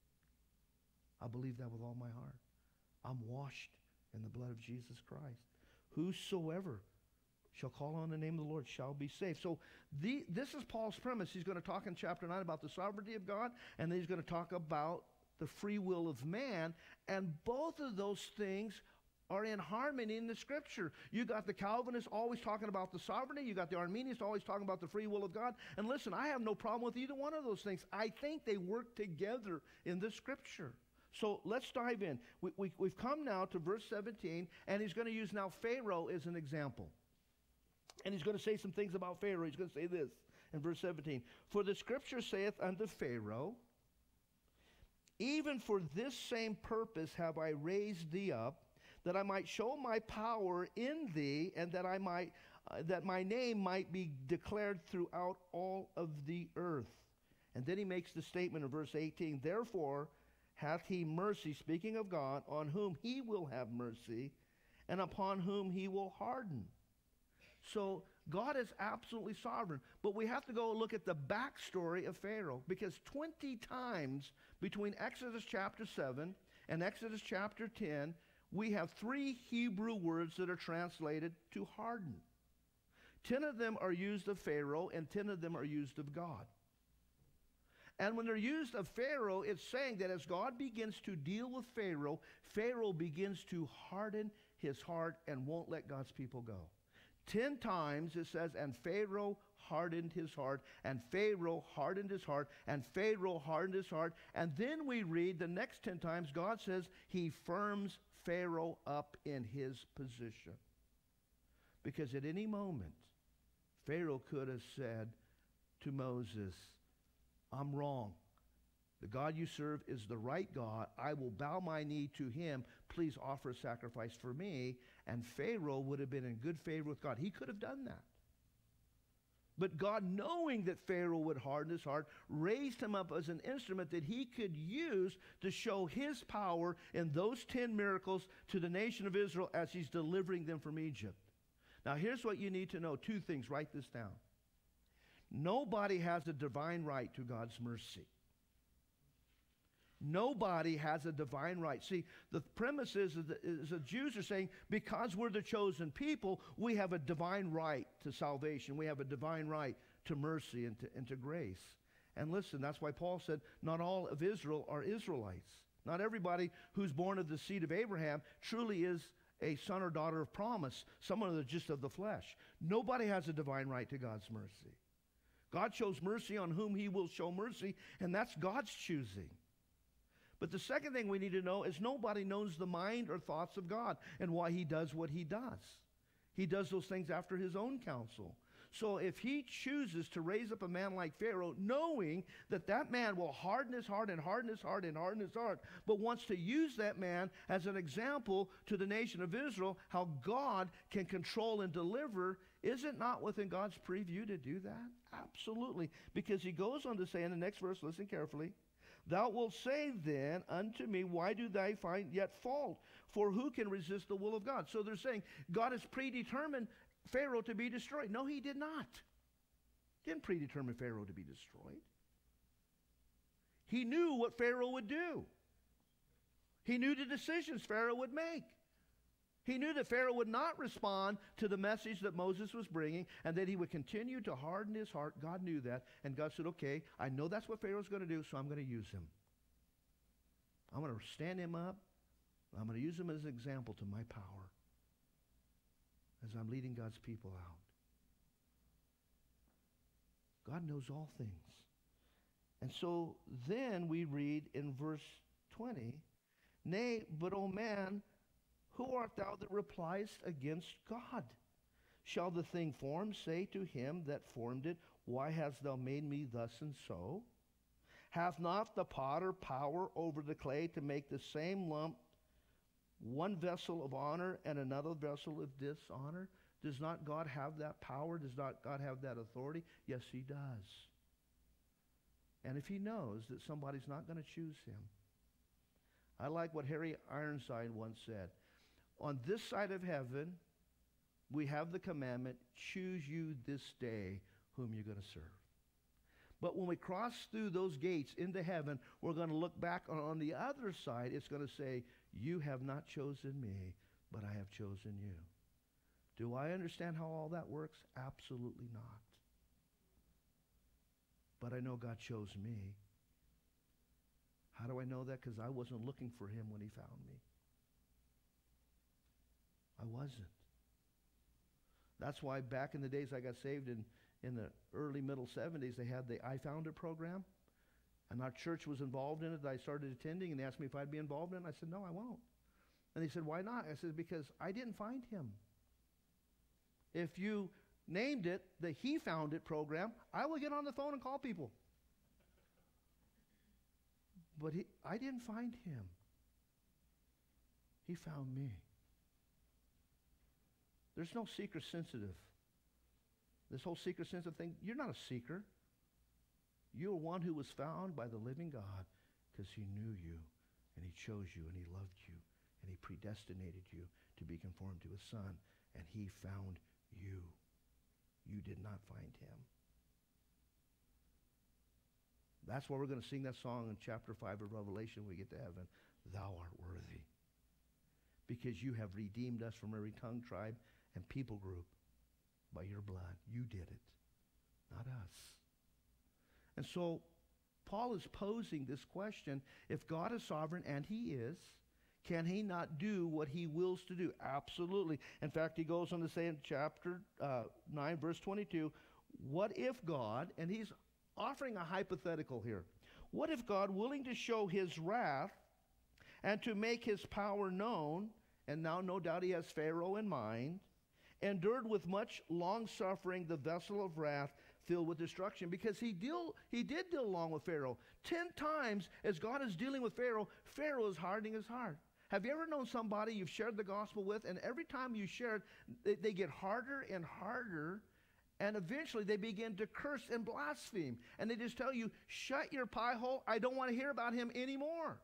I believe that with all my heart. I'm washed in the blood of Jesus Christ. Whosoever shall call on the name of the Lord shall be saved. So the, this is Paul's premise. He's going to talk in chapter nine about the sovereignty of God, and then he's going to talk about the free will of man, and both of those things are in harmony in the scripture. You got the Calvinists always talking about the sovereignty. You got the Arminians always talking about the free will of God. And listen, I have no problem with either one of those things. I think they work together in the scripture. So let's dive in. We, we, we've come now to verse seventeen, and he's going to use now Pharaoh as an example. And he's going to say some things about Pharaoh. He's going to say this in verse seventeen. For the scripture saith unto Pharaoh, even for this same purpose have I raised thee up, that I might show my power in thee, and that I might, uh, that my name might be declared throughout all of the earth. And then he makes the statement in verse eighteen, therefore hath he mercy, speaking of God, on whom he will have mercy, and upon whom he will harden. So God is absolutely sovereign. But we have to go look at the backstory of Pharaoh, because twenty times between Exodus chapter seven and Exodus chapter ten, we have three Hebrew words that are translated to harden. Ten of them are used of Pharaoh, and ten of them are used of God. And when they're used of Pharaoh, it's saying that as God begins to deal with Pharaoh, Pharaoh begins to harden his heart and won't let God's people go. Ten times it says, and Pharaoh hardened his heart, and Pharaoh hardened his heart, and Pharaoh hardened his heart. And then we read the next ten times, God says he firms Pharaoh up in his position. Because at any moment, Pharaoh could have said to Moses, I'm wrong. The God you serve is the right God. I will bow my knee to him. Please offer a sacrifice for me. And Pharaoh would have been in good favor with God. He could have done that. But God, knowing that Pharaoh would harden his heart, raised him up as an instrument that he could use to show his power in those ten miracles to the nation of Israel as he's delivering them from Egypt. Now, here's what you need to know. Two things. Write this down. Nobody has a divine right to God's mercy. Nobody has a divine right. See, the premise is that the Jews are saying, because we're the chosen people, we have a divine right to salvation. We have a divine right to mercy and to, and to grace. And listen, that's why Paul said, not all of Israel are Israelites. Not everybody who's born of the seed of Abraham truly is a son or daughter of promise. Someone that's just of the flesh. Nobody has a divine right to God's mercy. God shows mercy on whom he will show mercy, and that's God's choosing. But the second thing we need to know is nobody knows the mind or thoughts of God and why he does what he does. He does those things after his own counsel. So if he chooses to raise up a man like Pharaoh, knowing that that man will harden his heart and harden his heart and harden his heart, but wants to use that man as an example to the nation of Israel, how God can control and deliver, is it not within God's preview to do that? Absolutely. Because he goes on to say in the next verse, listen carefully, thou wilt say then unto me, why do thou find yet fault? For who can resist the will of God? So they're saying God has predetermined Pharaoh to be destroyed. No, he did not. He didn't predetermine Pharaoh to be destroyed. He knew what Pharaoh would do. He knew the decisions Pharaoh would make. He knew that Pharaoh would not respond to the message that Moses was bringing and that he would continue to harden his heart. God knew that. And God said, okay, I know that's what Pharaoh's going to do, so I'm going to use him. I'm going to stand him up. I'm going to use him as an example to my power as I'm leading God's people out. God knows all things. And so then we read in verse twenty, nay, but O man, who art thou that repliest against God? Shall the thing formed say to him that formed it, why hast thou made me thus and so? Hath not the potter power over the clay to make the same lump one vessel of honor and another vessel of dishonor? Does not God have that power? Does not God have that authority? Yes, he does. And if he knows that somebody's not going to choose him, I like what Harry Ironside once said. On this side of heaven, we have the commandment, choose you this day whom you're going to serve. But when we cross through those gates into heaven, we're going to look back on, on the other side. It's going to say, you have not chosen me, but I have chosen you. Do I understand how all that works? Absolutely not. But I know God chose me. How do I know that? Because I wasn't looking for him when he found me. I wasn't. That's why back in the days I got saved in, in the early, middle seventies, they had the I Found It program. And our church was involved in it. I started attending, and they asked me if I'd be involved in it. I said, no, I won't. And they said, why not? I said, because I didn't find him. If you named it the He Found It program, I will get on the phone and call people. But he, I didn't find him. He found me. There's no seeker sensitive. This whole seeker sensitive thing, you're not a seeker. You're one who was found by the living God because he knew you, and he chose you, and he loved you, and he predestinated you to be conformed to his Son, and he found you. You did not find him. That's why we're going to sing that song in chapter five of Revelation when we get to heaven. Thou art worthy. Because you have redeemed us from every tongue, tribe, and people group by your blood. You did it, not us. And so Paul is posing this question. If God is sovereign, and he is, can he not do what he wills to do? Absolutely. In fact, he goes on to say in chapter uh, nine, verse twenty-two, what if God, and he's offering a hypothetical here, what if God, willing to show his wrath and to make his power known, and now no doubt he has Pharaoh in mind, endured with much long suffering the vessel of wrath filled with destruction, because he deal he did deal along with Pharaoh. Ten times as God is dealing with Pharaoh, Pharaoh is hardening his heart. Have you ever known somebody you've shared the gospel with, and every time you share it, they, they get harder and harder, and eventually they begin to curse and blaspheme, and they just tell you, shut your pie hole, I don't want to hear about him anymore.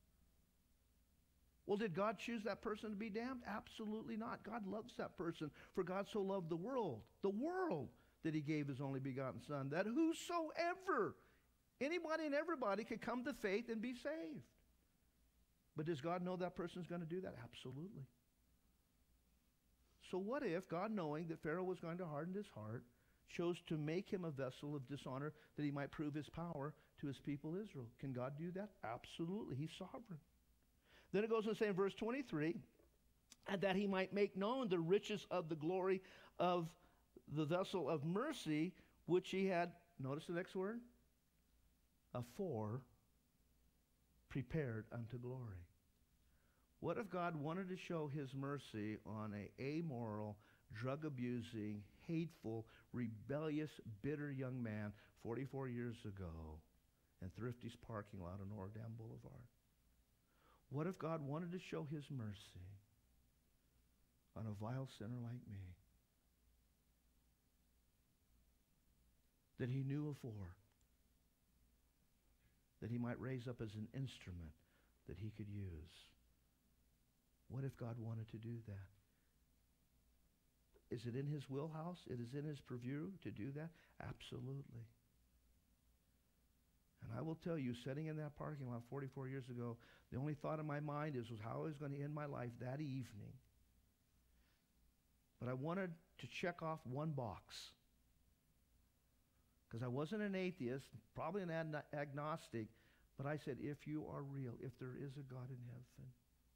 Well, did God choose that person to be damned? Absolutely not. God loves that person, for God so loved the world, the world, that he gave his only begotten Son, that whosoever, anybody and everybody, could come to faith and be saved. But does God know that person's going to do that? Absolutely. So what if God, knowing that Pharaoh was going to harden his heart, chose to make him a vessel of dishonor that he might prove his power to his people Israel? Can God do that? Absolutely. He's sovereign. Then it goes on to say in verse twenty-three, and that he might make known the riches of the glory of the vessel of mercy, which he had, notice the next word, afore prepared unto glory. What if God wanted to show his mercy on an amoral, drug-abusing, hateful, rebellious, bitter young man forty-four years ago in Thrifty's parking lot on Oregon Boulevard? What if God wanted to show his mercy on a vile sinner like me that he knew afore, that he might raise up as an instrument that he could use? What if God wanted to do that? Is it in his wheelhouse? It is in his purview to do that? Absolutely. And I will tell you, sitting in that parking lot forty-four years ago, the only thought in my mind is was how I was going to end my life that evening. But I wanted to check off one box. Because I wasn't an atheist, probably an ag- agnostic, but I said, if you are real, if there is a God in heaven,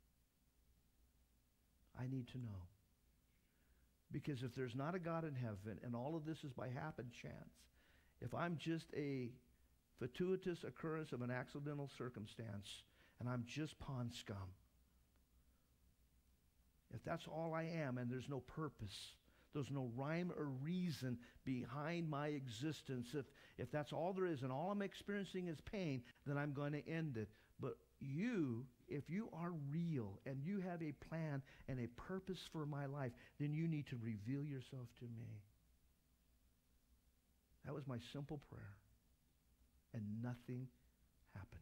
I need to know. Because if there's not a God in heaven, and all of this is by happen chance, if I'm just a fortuitous occurrence of an accidental circumstance, and I'm just pond scum, if that's all I am and there's no purpose, there's no rhyme or reason behind my existence, if, if that's all there is and all I'm experiencing is pain, then I'm going to end it. But you, if you are real and you have a plan and a purpose for my life, then you need to reveal yourself to me. That was my simple prayer. And nothing happened.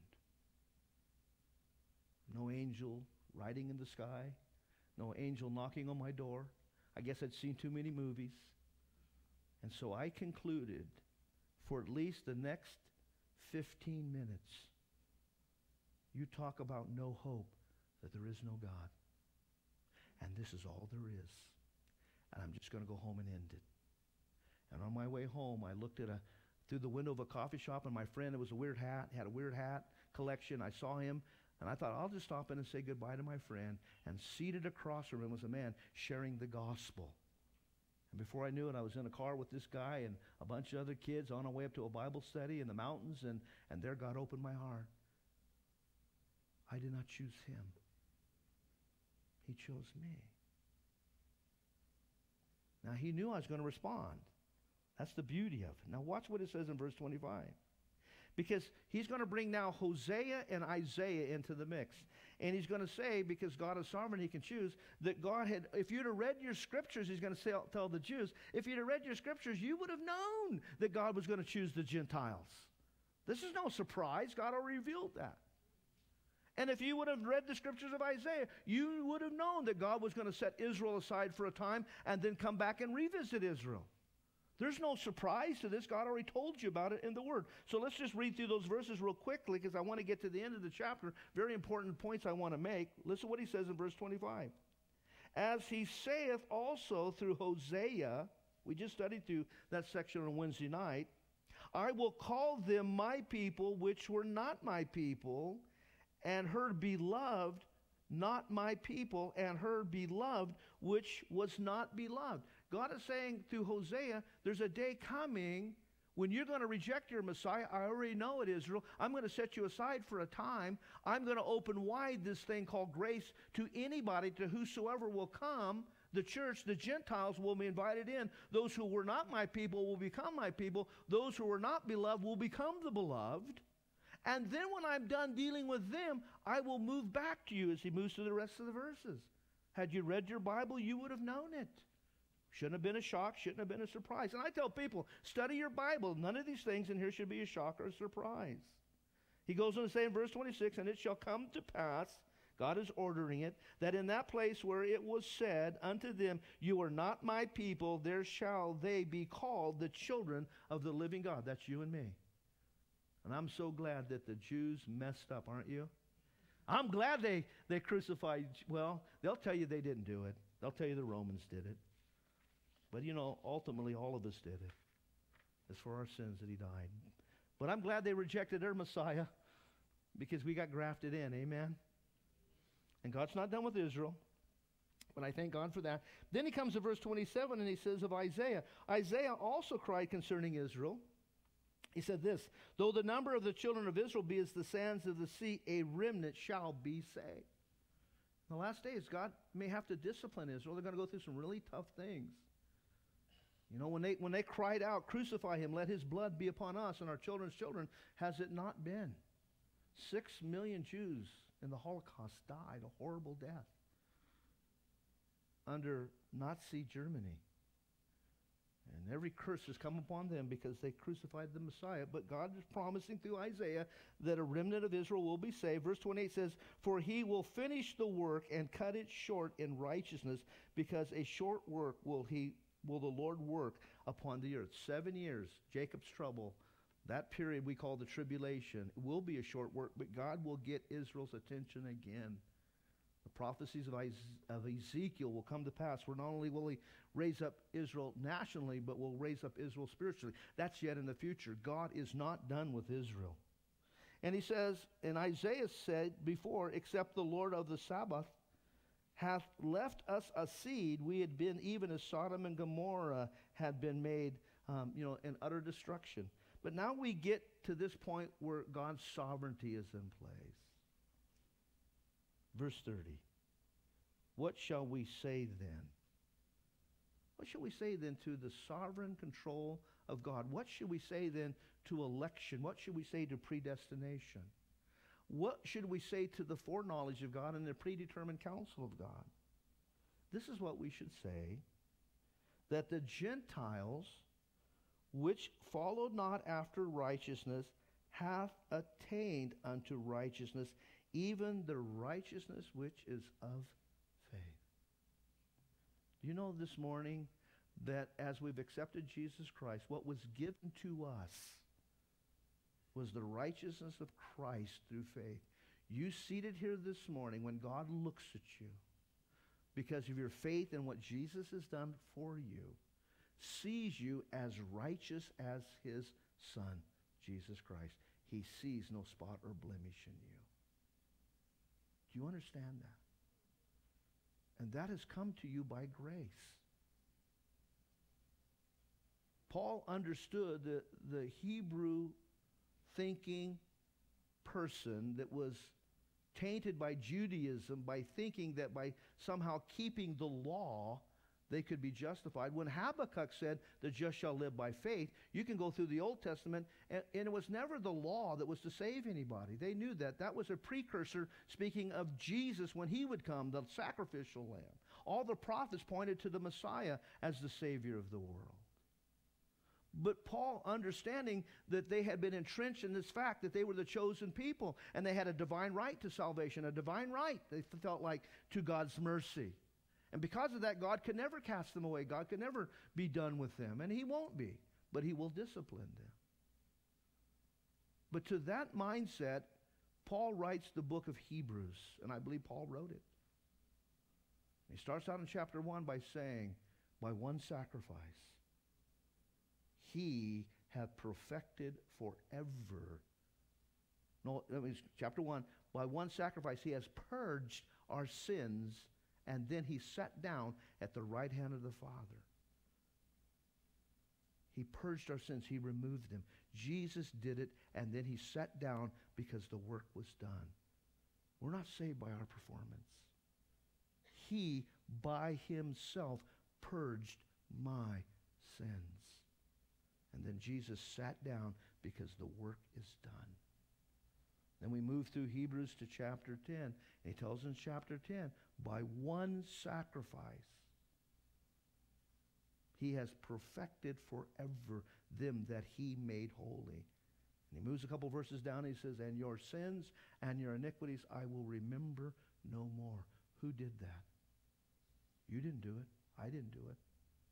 No angel riding in the sky. No angel knocking on my door. I guess I'd seen too many movies. And so I concluded, for at least the next fifteen minutes, you talk about no hope, that there is no God. And this is all there is. And I'm just going to go home and end it. And on my way home, I looked at a through the window of a coffee shop, and my friend, it was a weird hat, had a weird hat collection. I saw him, and I thought, I'll just stop in and say goodbye to my friend. And seated across from him was a man sharing the gospel. And before I knew it, I was in a car with this guy and a bunch of other kids on our way up to a Bible study in the mountains, and, and there God opened my heart. I did not choose him. He chose me. Now, he knew I was going to respond. That's the beauty of it. Now watch what it says in verse twenty-five. Because he's going to bring now Hosea and Isaiah into the mix. And he's going to say, because God is sovereign, he can choose, that God had, if you'd have read your scriptures, he's going to say, tell the Jews, if you'd have read your scriptures, you would have known that God was going to choose the Gentiles. This is no surprise. God already revealed that. And if you would have read the scriptures of Isaiah, you would have known that God was going to set Israel aside for a time and then come back and revisit Israel. There's no surprise to this. God already told you about it in the Word. So let's just read through those verses real quickly because I want to get to the end of the chapter. Very important points I want to make. Listen to what he says in verse twenty-five. As he saith also through Hosea, we just studied through that section on Wednesday night, I will call them my people which were not my people, and her beloved not my people, and her beloved which was not beloved. God is saying through Hosea, there's a day coming when you're going to reject your Messiah. I already know it, Israel. I'm going to set you aside for a time. I'm going to open wide this thing called grace to anybody, to whosoever will come. The church, the Gentiles will be invited in. Those who were not my people will become my people. Those who were not beloved will become the beloved. And then when I'm done dealing with them, I will move back to you, as he moves to the rest of the verses. Had you read your Bible, you would have known it. Shouldn't have been a shock, shouldn't have been a surprise. And I tell people, study your Bible. None of these things in here should be a shock or a surprise. He goes on to say in verse twenty-six, and it shall come to pass, God is ordering it, that in that place where it was said unto them, you are not my people, there shall they be called the children of the living God. That's you and me. And I'm so glad that the Jews messed up, aren't you? I'm glad they, they crucified. Well, they'll tell you they didn't do it. They'll tell you the Romans did it. But, you know, ultimately all of us did it. It's for our sins that he died. But I'm glad they rejected their Messiah because we got grafted in. Amen? And God's not done with Israel. But I thank God for that. Then he comes to verse twenty-seven and he says of Isaiah, Isaiah also cried concerning Israel. He said this, though the number of the children of Israel be as the sands of the sea, a remnant shall be saved. In the last days, God may have to discipline Israel. They're going to go through some really tough things. You know, when they, when they cried out, crucify him, let his blood be upon us and our children's children, has it not been? Six million Jews in the Holocaust died a horrible death under Nazi Germany. And every curse has come upon them because they crucified the Messiah. But God is promising through Isaiah that a remnant of Israel will be saved. Verse twenty-eight says, for he will finish the work and cut it short in righteousness, because a short work will he will the Lord work upon the earth. Seven years, Jacob's trouble, that period we call the tribulation, it will be a short work, but God will get Israel's attention again. The prophecies of, of Ezekiel will come to pass, where not only will he raise up Israel nationally, but will raise up Israel spiritually. That's yet in the future. God is not done with Israel. And he says, and Isaiah said before, except the Lord of the Sabbath hath left us a seed, we had been even as Sodom and Gomorrah had been made, um, you know, in utter destruction. But now we get to this point where God's sovereignty is in place. Verse thirty. What shall we say then? What shall we say then to the sovereign control of God? What should we say then to election? What should we say to predestination? What should we say to the foreknowledge of God and the predetermined counsel of God? This is what we should say, that the Gentiles, which followed not after righteousness, hath attained unto righteousness, even the righteousness which is of faith. Do you know this morning that as we've accepted Jesus Christ, what was given to us was the righteousness of Christ through faith. You seated here this morning, when God looks at you, because of your faith in what Jesus has done for you, sees you as righteous as his Son, Jesus Christ. He sees no spot or blemish in you. Do you understand that? And that has come to you by grace. Paul understood the, the Hebrew thinking person that was tainted by Judaism, by thinking that by somehow keeping the law they could be justified. When Habakkuk said, the just shall live by faith, you can go through the Old Testament, and, and it was never the law that was to save anybody. They knew that. That was a precursor, speaking of Jesus when he would come, the sacrificial lamb. All the prophets pointed to the Messiah as the Savior of the world. But Paul, understanding that they had been entrenched in this fact that they were the chosen people, and they had a divine right to salvation, a divine right, they felt like, to God's mercy. And because of that, God could never cast them away. God could never be done with them. And he won't be, but he will discipline them. But to that mindset, Paul writes the book of Hebrews, and I believe Paul wrote it. He starts out in chapter one by saying, by one sacrifice, he hath perfected forever. No, that means chapter one, by one sacrifice he has purged our sins, and then he sat down at the right hand of the Father. He purged our sins. He removed them. Jesus did it, and then he sat down because the work was done. We're not saved by our performance. He by himself purged my sins. And then Jesus sat down because the work is done. Then we move through Hebrews to chapter ten. And he tells in chapter ten, by one sacrifice, he has perfected forever them that he made holy. And he moves a couple verses down. And he says, and your sins and your iniquities I will remember no more. Who did that? You didn't do it. I didn't do it.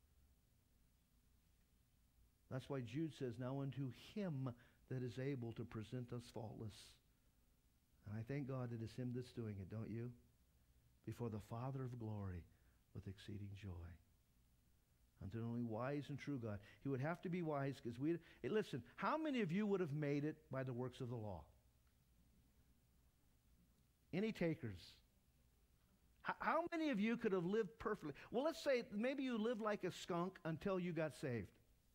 That's why Jude says, now unto him that is able to present us faultless. And I thank God that it's him that's doing it, don't you? Before the Father of glory with exceeding joy. Unto the only wise and true God. He would have to be wise because we... Hey, listen, how many of you would have made it by the works of the law? Any takers? How, how many of you could have lived perfectly? Well, let's say maybe you lived like a skunk until you got saved.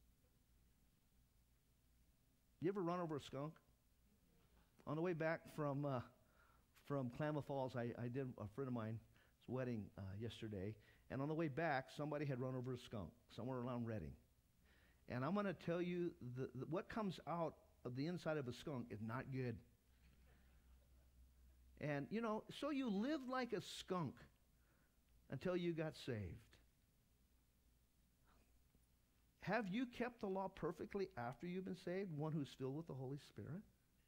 You ever run over a skunk? On the way back from uh, from Klamath Falls, I, I did a friend of mine's wedding uh, yesterday. And on the way back, somebody had run over a skunk somewhere around Redding. And I'm going to tell you, the, the, what comes out of the inside of a skunk is not good. And, you know, so you lived like a skunk until you got saved. Have you kept the law perfectly after you've been saved? One who's filled with the Holy Spirit?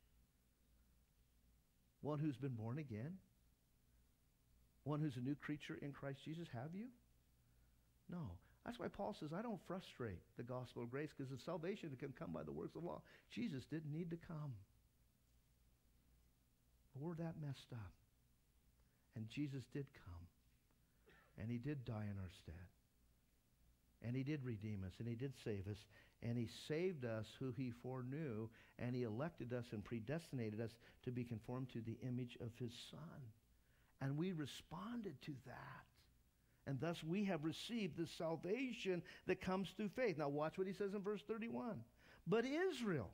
One who's been born again? One who's a new creature in Christ Jesus? Have you? No. That's why Paul says, I don't frustrate the gospel of grace, because the salvation can come by the works of law. Jesus didn't need to come. But we're that messed up. And Jesus did come. And he did die in our stead. And he did redeem us, and he did save us, and he saved us who he foreknew, and he elected us and predestinated us to be conformed to the image of his Son. And we responded to that. And thus we have received the salvation that comes through faith. Now watch what he says in verse thirty-one. But Israel,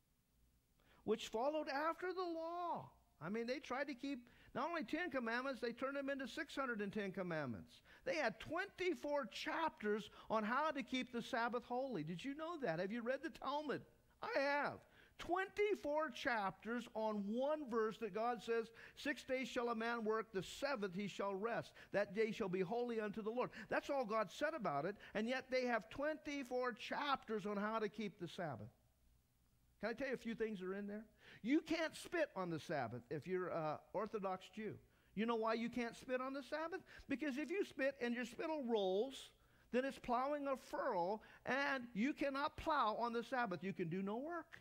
which followed after the law. I mean, they tried to keep not only ten commandments, they turned them into six hundred ten commandments. They had twenty-four chapters on how to keep the Sabbath holy. Did you know that? Have you read the Talmud? I have. twenty-four chapters on one verse that God says, six days shall a man work, the seventh he shall rest. That day shall be holy unto the Lord. That's all God said about it, and yet they have twenty-four chapters on how to keep the Sabbath. Can I tell you a few things that are in there? You can't spit on the Sabbath if you're an Orthodox Jew. You know why you can't spit on the Sabbath? Because if you spit and your spittle rolls, then it's plowing a furrow, and you cannot plow on the Sabbath. You can do no work.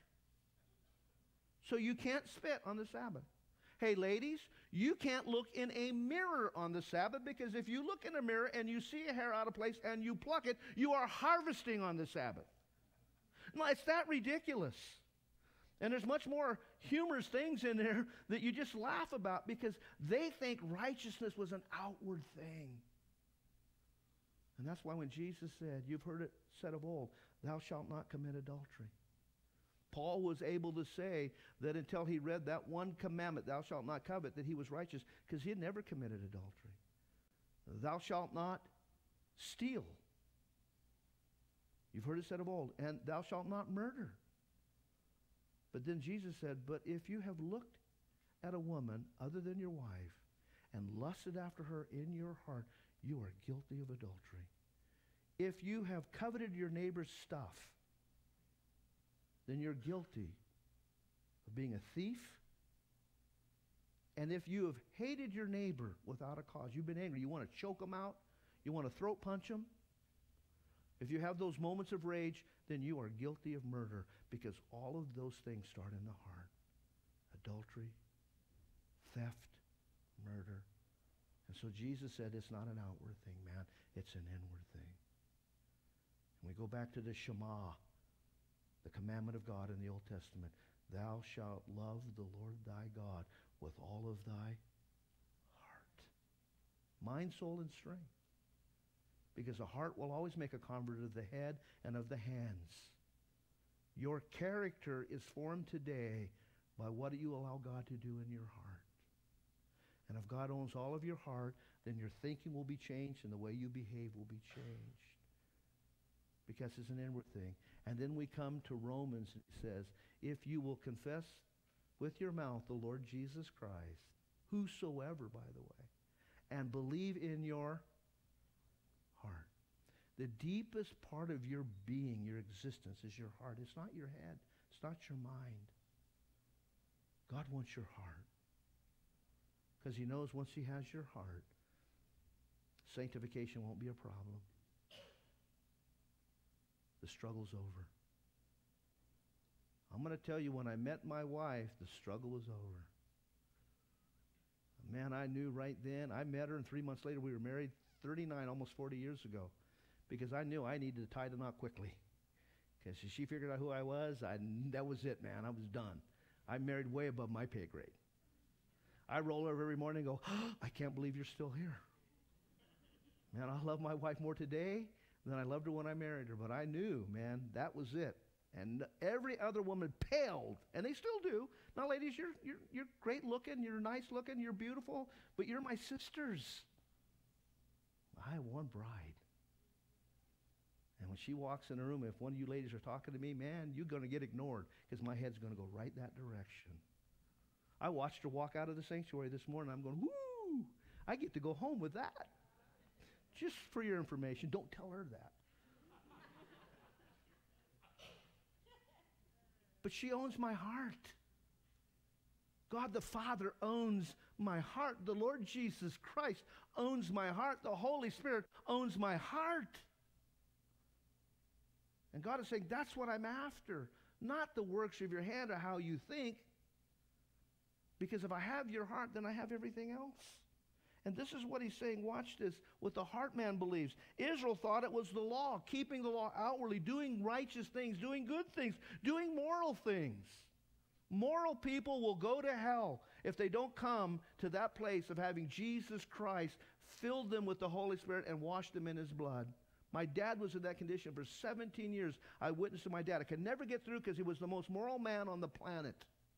So you can't spit on the Sabbath. Hey, ladies, you can't look in a mirror on the Sabbath, because if you look in a mirror and you see a hair out of place and you pluck it, you are harvesting on the Sabbath. No, it's that ridiculous. And there's much more humorous things in there that you just laugh about, because they think righteousness was an outward thing. And that's why when Jesus said, you've heard it said of old, thou shalt not commit adultery. Paul was able to say that until he read that one commandment, thou shalt not covet, that he was righteous, because he had never committed adultery. Thou shalt not steal. You've heard it said of old, and thou shalt not murder. But then Jesus said, but if you have looked at a woman other than your wife and lusted after her in your heart, you are guilty of adultery. If you have coveted your neighbor's stuff, then you're guilty of being a thief. And if you have hated your neighbor without a cause, you've been angry, you want to choke them out, you want to throat punch them, if you have those moments of rage, then you are guilty of murder, because all of those things start in the heart. Adultery, theft, murder. And so Jesus said it's not an outward thing, man. It's an inward thing. And we go back to the Shema, the commandment of God in the Old Testament. Thou shalt love the Lord thy God with all of thy heart, mind, soul, and strength. Because the heart will always make a convert of the head and of the hands. Your character is formed today by what you allow God to do in your heart. And if God owns all of your heart, then your thinking will be changed and the way you behave will be changed. Because it's an inward thing. And then we come to Romans, and it says, if you will confess with your mouth the Lord Jesus Christ, whosoever, by the way, and believe in your heart. The deepest part of your being, your existence, is your heart. It's not your head. It's not your mind. God wants your heart. Because he knows once he has your heart, sanctification won't be a problem. The struggle's over. I'm going to tell you, when I met my wife, the struggle was over. Man, I knew right then. I met her, and three months later, we were married thirty-nine, almost forty years ago. Because I knew I needed to tie the knot quickly. Because she figured out who I was. I, that was it, man. I was done. I married way above my pay grade. I roll over every morning and go, oh, I can't believe you're still here. Man, I love my wife more today than I loved her when I married her. But I knew, man, that was it. And every other woman paled, and they still do. Now, ladies, you're, you're, you're great looking, you're nice looking, you're beautiful, but you're my sisters. I have one bride. And when she walks in a room, if one of you ladies are talking to me, man, you're going to get ignored because my head's going to go right that direction. I watched her walk out of the sanctuary this morning. I'm going, whoo, I get to go home with that. Just for your information, don't tell her that. But she owns my heart. God the Father owns my heart. The Lord Jesus Christ owns my heart. The Holy Spirit owns my heart. And God is saying, that's what I'm after. Not the works of your hand or how you think. Because if I have your heart, then I have everything else. And this is what he's saying. Watch this. What the heart man believes. Israel thought it was the law, keeping the law outwardly, doing righteous things, doing good things, doing moral things. Moral people will go to hell if they don't come to that place of having Jesus Christ fill them with the Holy Spirit and wash them in his blood. My dad was in that condition for seventeen years. I witnessed to my dad. I could never get through because he was the most moral man on the planet.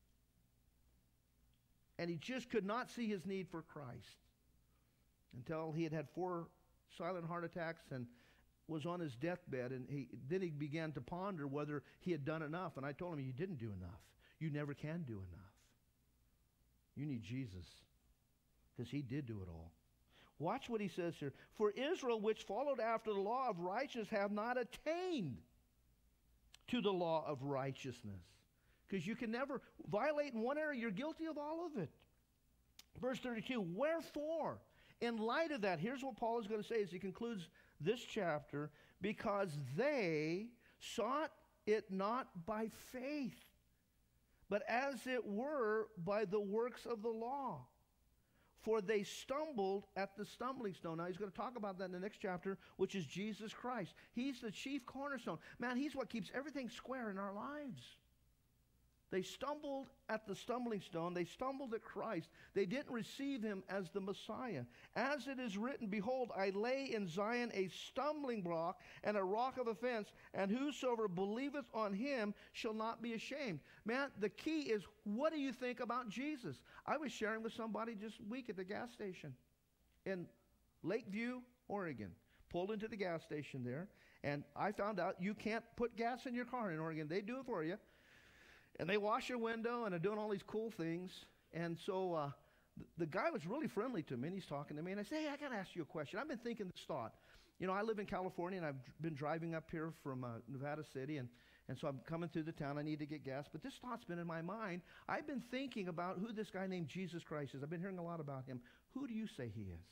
And he just could not see his need for Christ until he had had four silent heart attacks and was on his deathbed. And he, then he began to ponder whether he had done enough. And I told him, you didn't do enough. You never can do enough. You need Jesus because he did do it all. Watch what he says here. For Israel, which followed after the law of righteousness, have not attained to the law of righteousness. Because you can never violate in one area. You're guilty of all of it. Verse thirty-two, wherefore, in light of that, here's what Paul is going to say as he concludes this chapter. Because they sought it not by faith, but as it were by the works of the law. For they stumbled at the stumbling stone. Now, he's going to talk about that in the next chapter, which is Jesus Christ. He's the chief cornerstone. Man, he's what keeps everything square in our lives. They stumbled at the stumbling stone. They stumbled at Christ. They didn't receive him as the Messiah. As it is written, behold, I lay in Zion a stumbling block and a rock of offense, and whosoever believeth on him shall not be ashamed. Man, the key is, what do you think about Jesus? I was sharing with somebody just a week at the gas station in Lakeview, Oregon. Pulled into the gas station there, and I found out you can't put gas in your car in Oregon. They do it for you. And they wash your window, and they're doing all these cool things. And so uh, the, the guy was really friendly to me, and he's talking to me. And I say, hey, I got to ask you a question. I've been thinking this thought. You know, I live in California, and I've been driving up here from uh, Nevada City, and, and so I'm coming through the town. I need to get gas. But this thought's been in my mind. I've been thinking about who this guy named Jesus Christ is. I've been hearing a lot about him. Who do you say he is?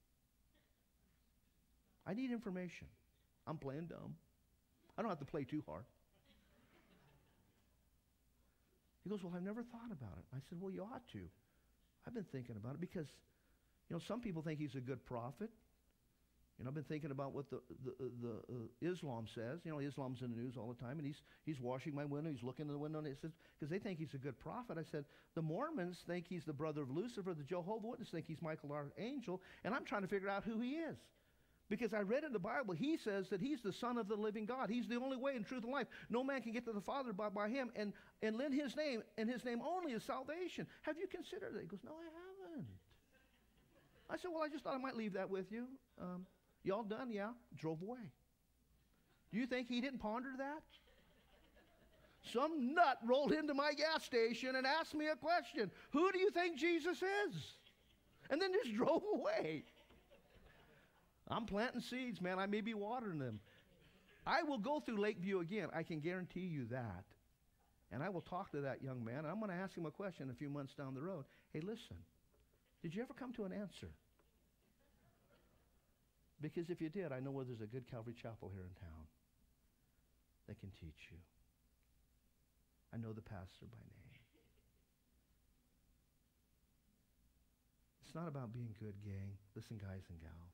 I need information. I'm playing dumb. I don't have to play too hard. He goes, well, I've never thought about it. I said, well, you ought to. I've been thinking about it because, you know, some people think he's a good prophet. You know, I've been thinking about what the, the, the uh, Islam says. You know, Islam's in the news all the time, and he's he's washing my window. He's looking in the window, and it says, because they think he's a good prophet. I said, the Mormons think he's the brother of Lucifer. The Jehovah's Witnesses think he's Michael our angel, and I'm trying to figure out who he is. Because I read in the Bible, he says that he's the Son of the living God. He's the only way in truth and life. No man can get to the Father but by him. And, and in his name, and his name only is salvation. Have you considered that? He goes, no, I haven't. I said, well, I just thought I might leave that with you. Um, you all done? Yeah. Drove away. Do you think he didn't ponder that? Some nut rolled into my gas station and asked me a question. Who do you think Jesus is? And then just drove away. I'm planting seeds, man. I may be watering them. I will go through Lakeview again. I can guarantee you that. And I will talk to that young man. And I'm going to ask him a question a few months down the road. Hey, listen, did you ever come to an answer? Because if you did, I know where there's a good Calvary Chapel here in town that can teach you. I know the pastor by name. It's not about being good, gang. Listen, guys and gals.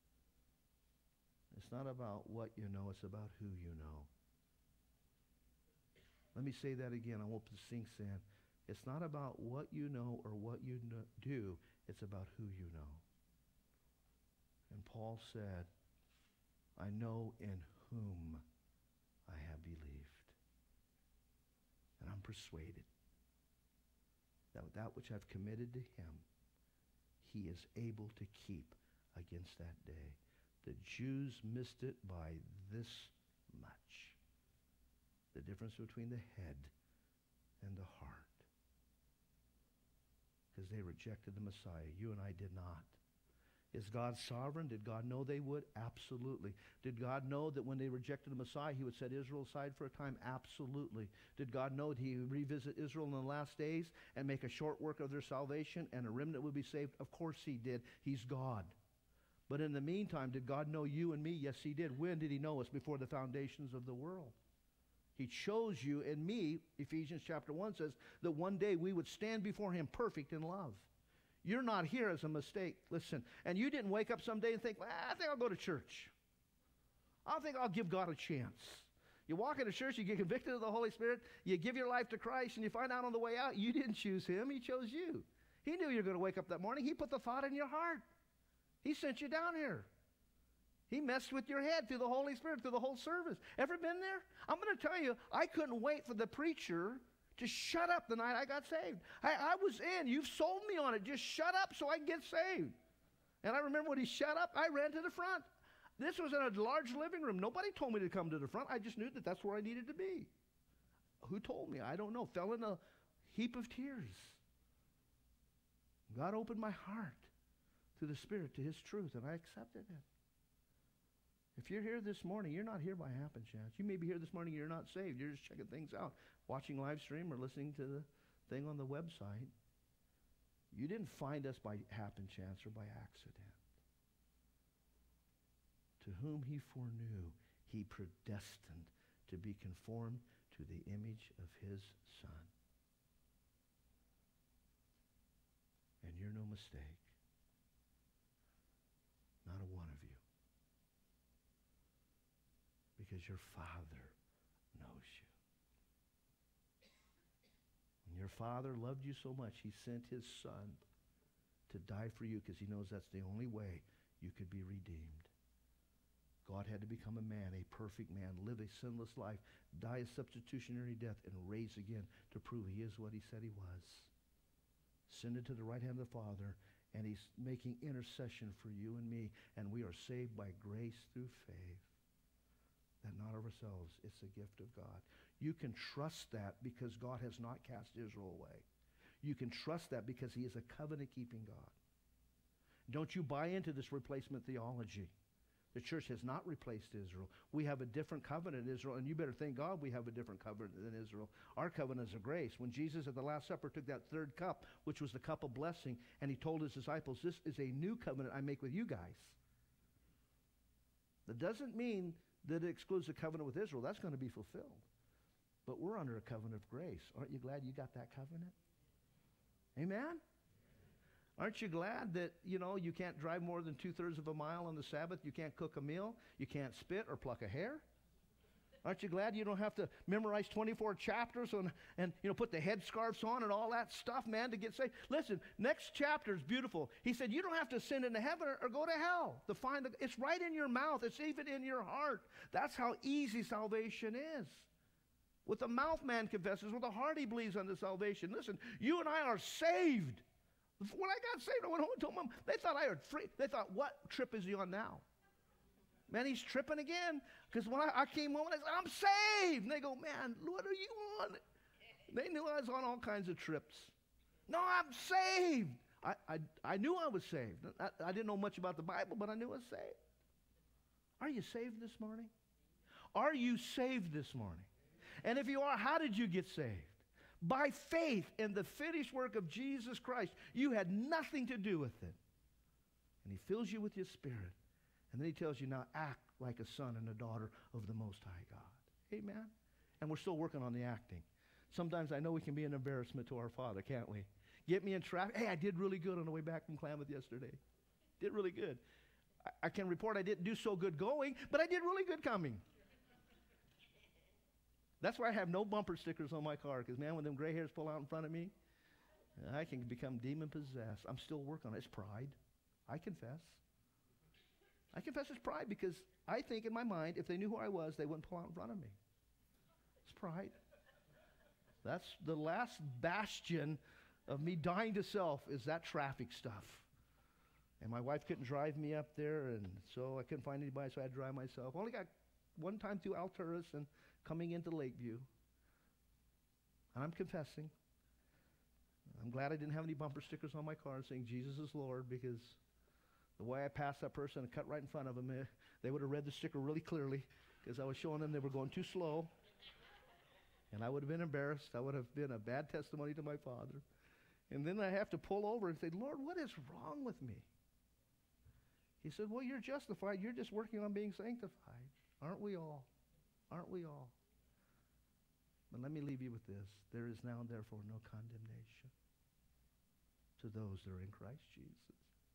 It's not about what you know. It's about who you know. Let me say that again. I hope this sinks in. It's not about what you know or what you no- do. It's about who you know. And Paul said, I know in whom I have believed. And I'm persuaded that that which I've committed to him, he is able to keep against that day. The Jews missed it by this much. The difference between the head and the heart. Because they rejected the Messiah. You and I did not. Is God sovereign? Did God know they would? Absolutely. Did God know that when they rejected the Messiah, he would set Israel aside for a time? Absolutely. Did God know that he would revisit Israel in the last days and make a short work of their salvation and a remnant would be saved? Of course he did. He's God. But in the meantime, did God know you and me? Yes, he did. When did he know us? Before the foundations of the world. He chose you and me, Ephesians chapter one says, that one day we would stand before him perfect in love. You're not here as a mistake. Listen, and you didn't wake up someday and think, well, I think I'll go to church. I think I'll give God a chance. You walk into church, you get convicted of the Holy Spirit, you give your life to Christ, and you find out on the way out, you didn't choose him, he chose you. He knew you were going to wake up that morning. He put the thought in your heart. He sent you down here. He messed with your head through the Holy Spirit, through the whole service. Ever been there? I'm going to tell you, I couldn't wait for the preacher to shut up the night I got saved. I, I was in. You've sold me on it. Just shut up so I can get saved. And I remember when he shut up, I ran to the front. This was in a large living room. Nobody told me to come to the front. I just knew that that's where I needed to be. Who told me? I don't know. Fell in a heap of tears. God opened my heart through the Spirit to his truth, and I accepted it. If you're here this morning, you're not here by happen chance. You may be here this morning and you're not saved. You're just checking things out, watching live stream or listening to the thing on the website. You didn't find us by happen chance or by accident. To whom he foreknew, he predestined to be conformed to the image of his Son. And you're no mistake. Not a one of you. Because your Father knows you. And your Father loved you so much, he sent his Son to die for you because he knows that's the only way you could be redeemed. God had to become a man, a perfect man, live a sinless life, die a substitutionary death, and rise again to prove he is what he said he was. Ascended to the right hand of the Father, and he's making intercession for you and me, and we are saved by grace through faith. That not of ourselves, it's a gift of God. You can trust that because God has not cast Israel away. You can trust that because he is a covenant-keeping God. Don't you buy into this replacement theology. The church has not replaced Israel. We have a different covenant in Israel, and you better thank God we have a different covenant than Israel. Our covenant is of grace. When Jesus at the Last Supper took that third cup, which was the cup of blessing, and he told his disciples, this is a new covenant I make with you guys. That doesn't mean that it excludes the covenant with Israel. That's going to be fulfilled. But we're under a covenant of grace. Aren't you glad you got that covenant? Amen? Aren't you glad that, you know, you can't drive more than two-thirds of a mile on the Sabbath? You can't cook a meal? You can't spit or pluck a hair? Aren't you glad you don't have to memorize twenty-four chapters and, and you know, put the headscarves on and all that stuff, man, to get saved? Listen, next chapter is beautiful. He said, you don't have to ascend into heaven or, or go to hell to find the, it's right in your mouth. It's even in your heart. That's how easy salvation is. With the mouth man confesses, with the heart he believes unto salvation. Listen, you and I are saved When I got saved, I went home and told Mom. They thought I had free. They thought, what trip is he on now? Man, he's tripping again. Because when I, I came home, and I said, I'm saved. And they go, man, what are you on? They knew I was on all kinds of trips. No, I'm saved. I, I, I knew I was saved. I, I didn't know much about the Bible, but I knew I was saved. Are you saved this morning? Are you saved this morning? And if you are, how did you get saved? By faith in the finished work of Jesus Christ. You had nothing to do with it. And he fills you with his Spirit. And then he tells you, now act like a son and a daughter of the Most High God. Amen? And we're still working on the acting. Sometimes I know we can be an embarrassment to our Father, can't we? Get me in traffic. Hey, I did really good on the way back from Klamath yesterday. Did really good. I, I can report I didn't do so good going, but I did really good coming. That's why I have no bumper stickers on my car, because, man, when them gray hairs pull out in front of me, I can become demon-possessed. I'm still working on it. It's pride. I confess. I confess it's pride, because I think in my mind, if they knew who I was, they wouldn't pull out in front of me. It's pride. That's the last bastion of me dying to self, is that traffic stuff. And my wife couldn't drive me up there, and so I couldn't find anybody, so I had to drive myself. I only got one time through Alturas and coming into Lakeview. And I'm confessing. I'm glad I didn't have any bumper stickers on my car saying Jesus is Lord, because the way I passed that person and cut right in front of them, eh, they would have read the sticker really clearly, because I was showing them they were going too slow. And I would have been embarrassed. I would have been a bad testimony to my Father. And then I have to pull over and say, Lord, what is wrong with me? He said, well, you're justified. You're just working on being sanctified. Aren't we all? Aren't we all? But let me leave you with this. There is now and therefore no condemnation to those that are in Christ Jesus.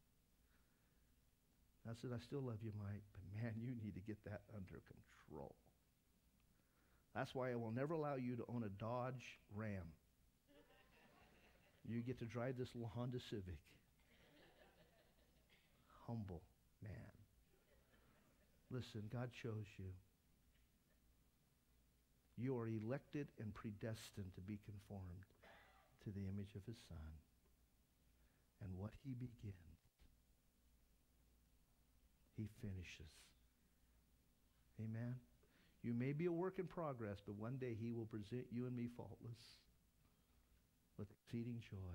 I said, I still love you, Mike, but man, you need to get that under control. That's why I will never allow you to own a Dodge Ram. You get to drive this little Honda Civic. Humble man. Listen, God chose you. You are elected and predestined to be conformed to the image of his Son. And what he begins, he finishes. Amen? You may be a work in progress, but one day he will present you and me faultless with exceeding joy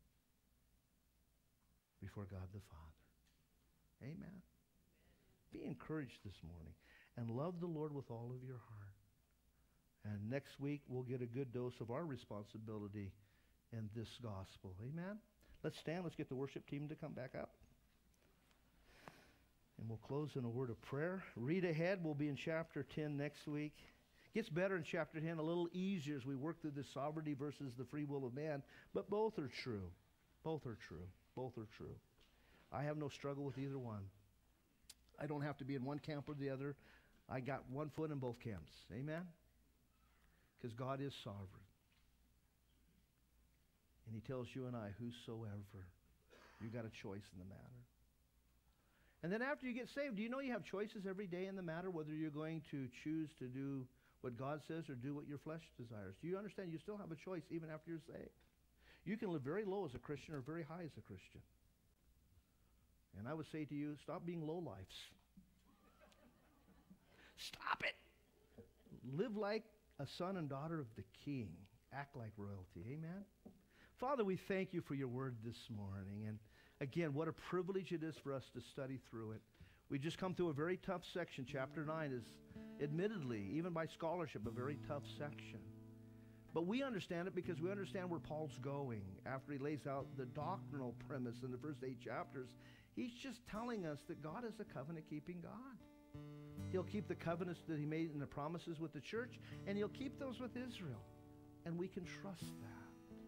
before God the Father. Amen. Be encouraged this morning and love the Lord with all of your heart. And next week we'll get a good dose of our responsibility in this gospel. Amen. Let's stand. Let's get the worship team to come back up. And we'll close in a word of prayer. Read ahead. We'll be in chapter ten next week. Gets better in chapter ten, a little easier as we work through the sovereignty versus the free will of man. But both are true. Both are true. Both are true. I have no struggle with either one. I don't have to be in one camp or the other. I got one foot in both camps. Amen? Because God is sovereign. And he tells you and I, whosoever. You got a choice in the matter. And then after you get saved, do you know you have choices every day in the matter, whether you're going to choose to do what God says or do what your flesh desires? Do you understand you still have a choice even after you're saved? You can live very low as a Christian or very high as a Christian. And I would say to you, stop being lowlifes. Stop it. Live like a son and daughter of the King. Act like royalty. Amen? Father, we thank you for your word this morning. And again, what a privilege it is for us to study through it. We just come through a very tough section. Chapter nine is admittedly, even by scholarship, a very tough section. But we understand it because we understand where Paul's going. After he lays out the doctrinal premise in the first eight chapters, he's just telling us that God is a covenant-keeping God. He'll keep the covenants that he made in the promises with the church, and he'll keep those with Israel. And we can trust that.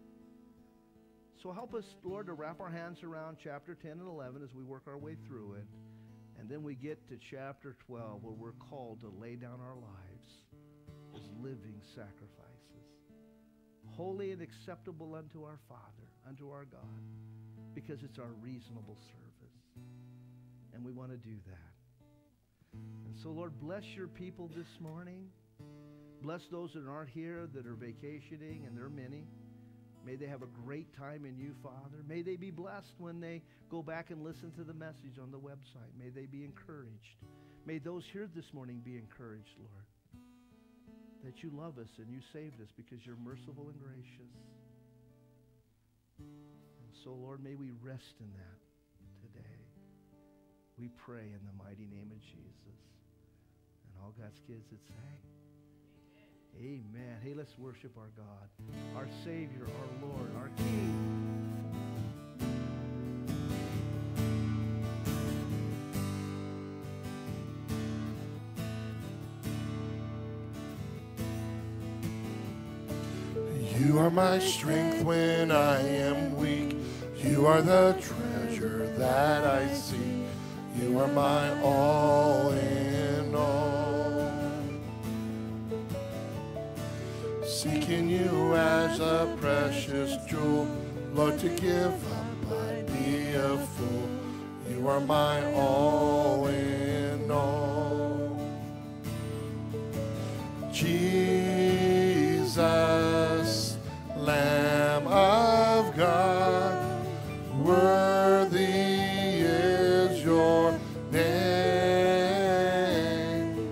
So help us, Lord, to wrap our hands around chapter ten and eleven as we work our way through it. And then we get to chapter twelve, where we're called to lay down our lives as living sacrifices, holy and acceptable unto our Father, unto our God, because it's our reasonable service. And we want to do that. And so, Lord, bless your people this morning. Bless those that aren't here, that are vacationing, and there are many. May they have a great time in you, Father. May they be blessed when they go back and listen to the message on the website. May they be encouraged. May those here this morning be encouraged, Lord, that you love us and you saved us because you're merciful and gracious. And so, Lord, may we rest in that today. We pray in the mighty name of Jesus. And all God's kids that say, amen. Hey, let's worship our God, our Savior, our Lord, our King. You are my strength when I am weak. You are the treasure that I seek. You are my all in all. Seeking you as a precious jewel, Lord, to give up I'd be a fool. You are my all in all. Jesus, Lamb of God, worthy is your name.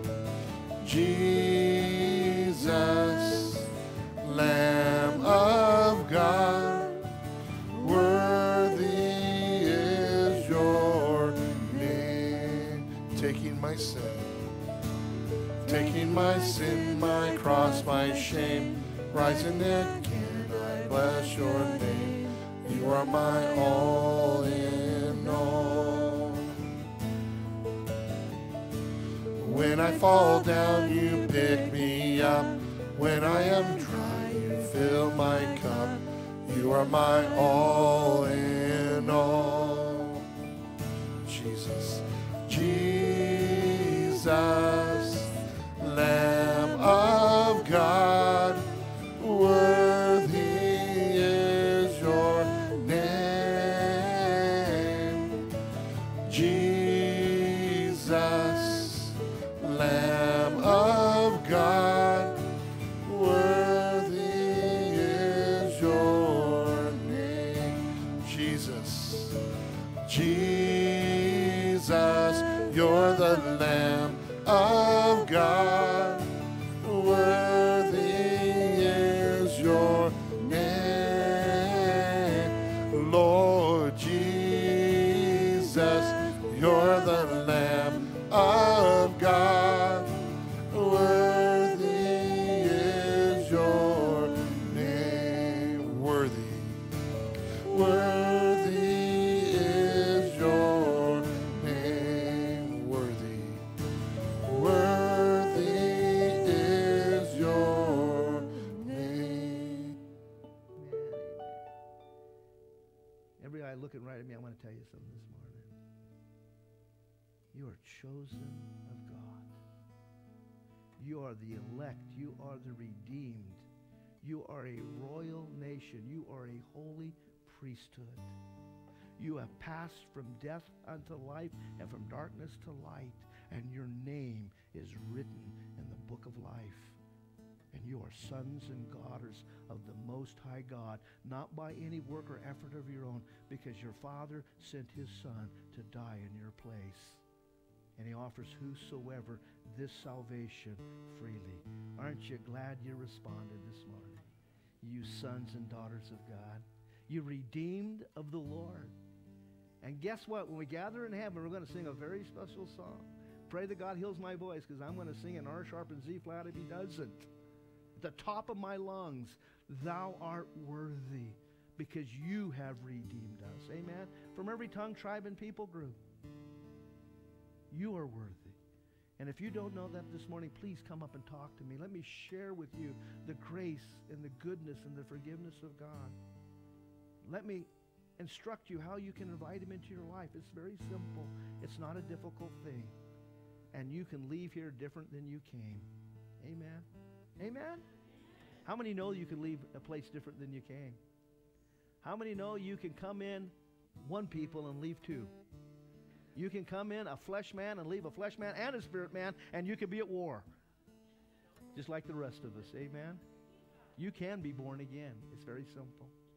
Jesus, Lamb of God, worthy is your name. Taking my sin, taking my sin, my cross, my shame, rising again, I bless your name. You are my all in all. When I fall down, you pick me up. When I am dry, you fill my cup. You are my all in all. Jesus, Jesus, Lamb of God, worthy is your name. Jesus, Lamb of God, worthy is your name. Jesus, Jesus, you're the Lamb of God, worthy is your name. Lord Jesus, you're the Lamb of God, worthy is your name. Worthy, worthy is your name. Worthy, worthy is your name. Every eye looking right at me, I want to tell you something this morning. You are chosen of God. You are the elect. You are the redeemed. You are a royal nation. You are a holy priesthood. You have passed from death unto life and from darkness to light, and your name is written in the book of life. And you are sons and daughters of the Most High God, not by any work or effort of your own, because your Father sent his Son to die in your place. And he offers whosoever this salvation freely. Aren't you glad you responded this morning? You sons and daughters of God. You redeemed of the Lord. And guess what? When we gather in heaven, we're going to sing a very special song. Pray that God heals my voice, because I'm going to sing in R sharp and Z flat if he doesn't. At the top of my lungs, thou art worthy, because you have redeemed us. Amen? From every tongue, tribe, and people group. You are worthy. And if you don't know that this morning, please come up and talk to me. Let me share with you the grace and the goodness and the forgiveness of God. Let me instruct you how you can invite him into your life. It's very simple. It's not a difficult thing. And you can leave here different than you came. Amen? Amen? How many know you can leave a place different than you came? How many know you can come in one people and leave two? You can come in a flesh man and leave a flesh man and a spirit man, and you can be at war. Just like the rest of us. Amen? You can be born again. It's very simple.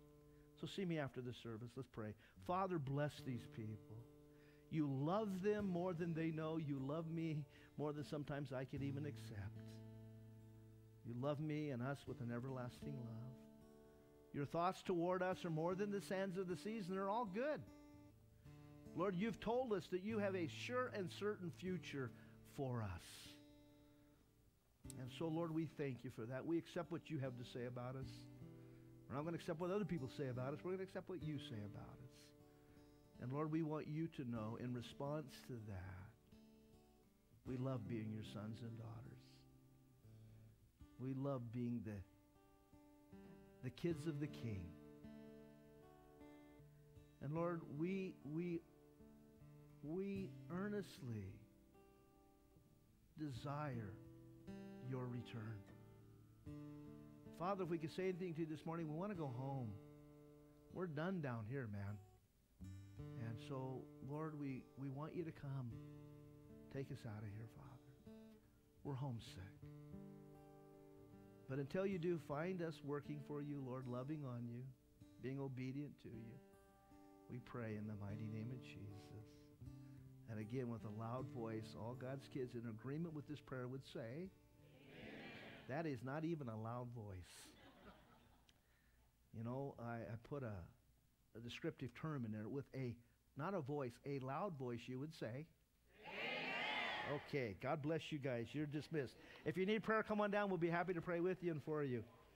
So see me after the service. Let's pray. Father, bless these people. You love them more than they know. You love me more than sometimes I could even accept. You love me and us with an everlasting love. Your thoughts toward us are more than the sands of the seas, and they're all good. Lord, you've told us that you have a sure and certain future for us. And so, Lord, we thank you for that. We accept what you have to say about us. We're not going to accept what other people say about us. We're going to accept what you say about us. And, Lord, we want you to know in response to that, we love being your sons and daughters. We love being the, the kids of the King. And, Lord, we, we, we earnestly desire your return. Father, if we could say anything to you this morning, we want to go home. We're done down here, man. And so, Lord, we, we want you to come. Take us out of here, Father. We're homesick. But until you do, find us working for you, Lord, loving on you, being obedient to you. We pray in the mighty name of Jesus. And again, with a loud voice, all God's kids in agreement with this prayer would say, that is not even a loud voice. You know, I, I put a, a descriptive term in there with a, not a voice, a loud voice, you would say. Amen. Okay, God bless you guys. You're dismissed. If you need prayer, come on down. We'll be happy to pray with you and for you.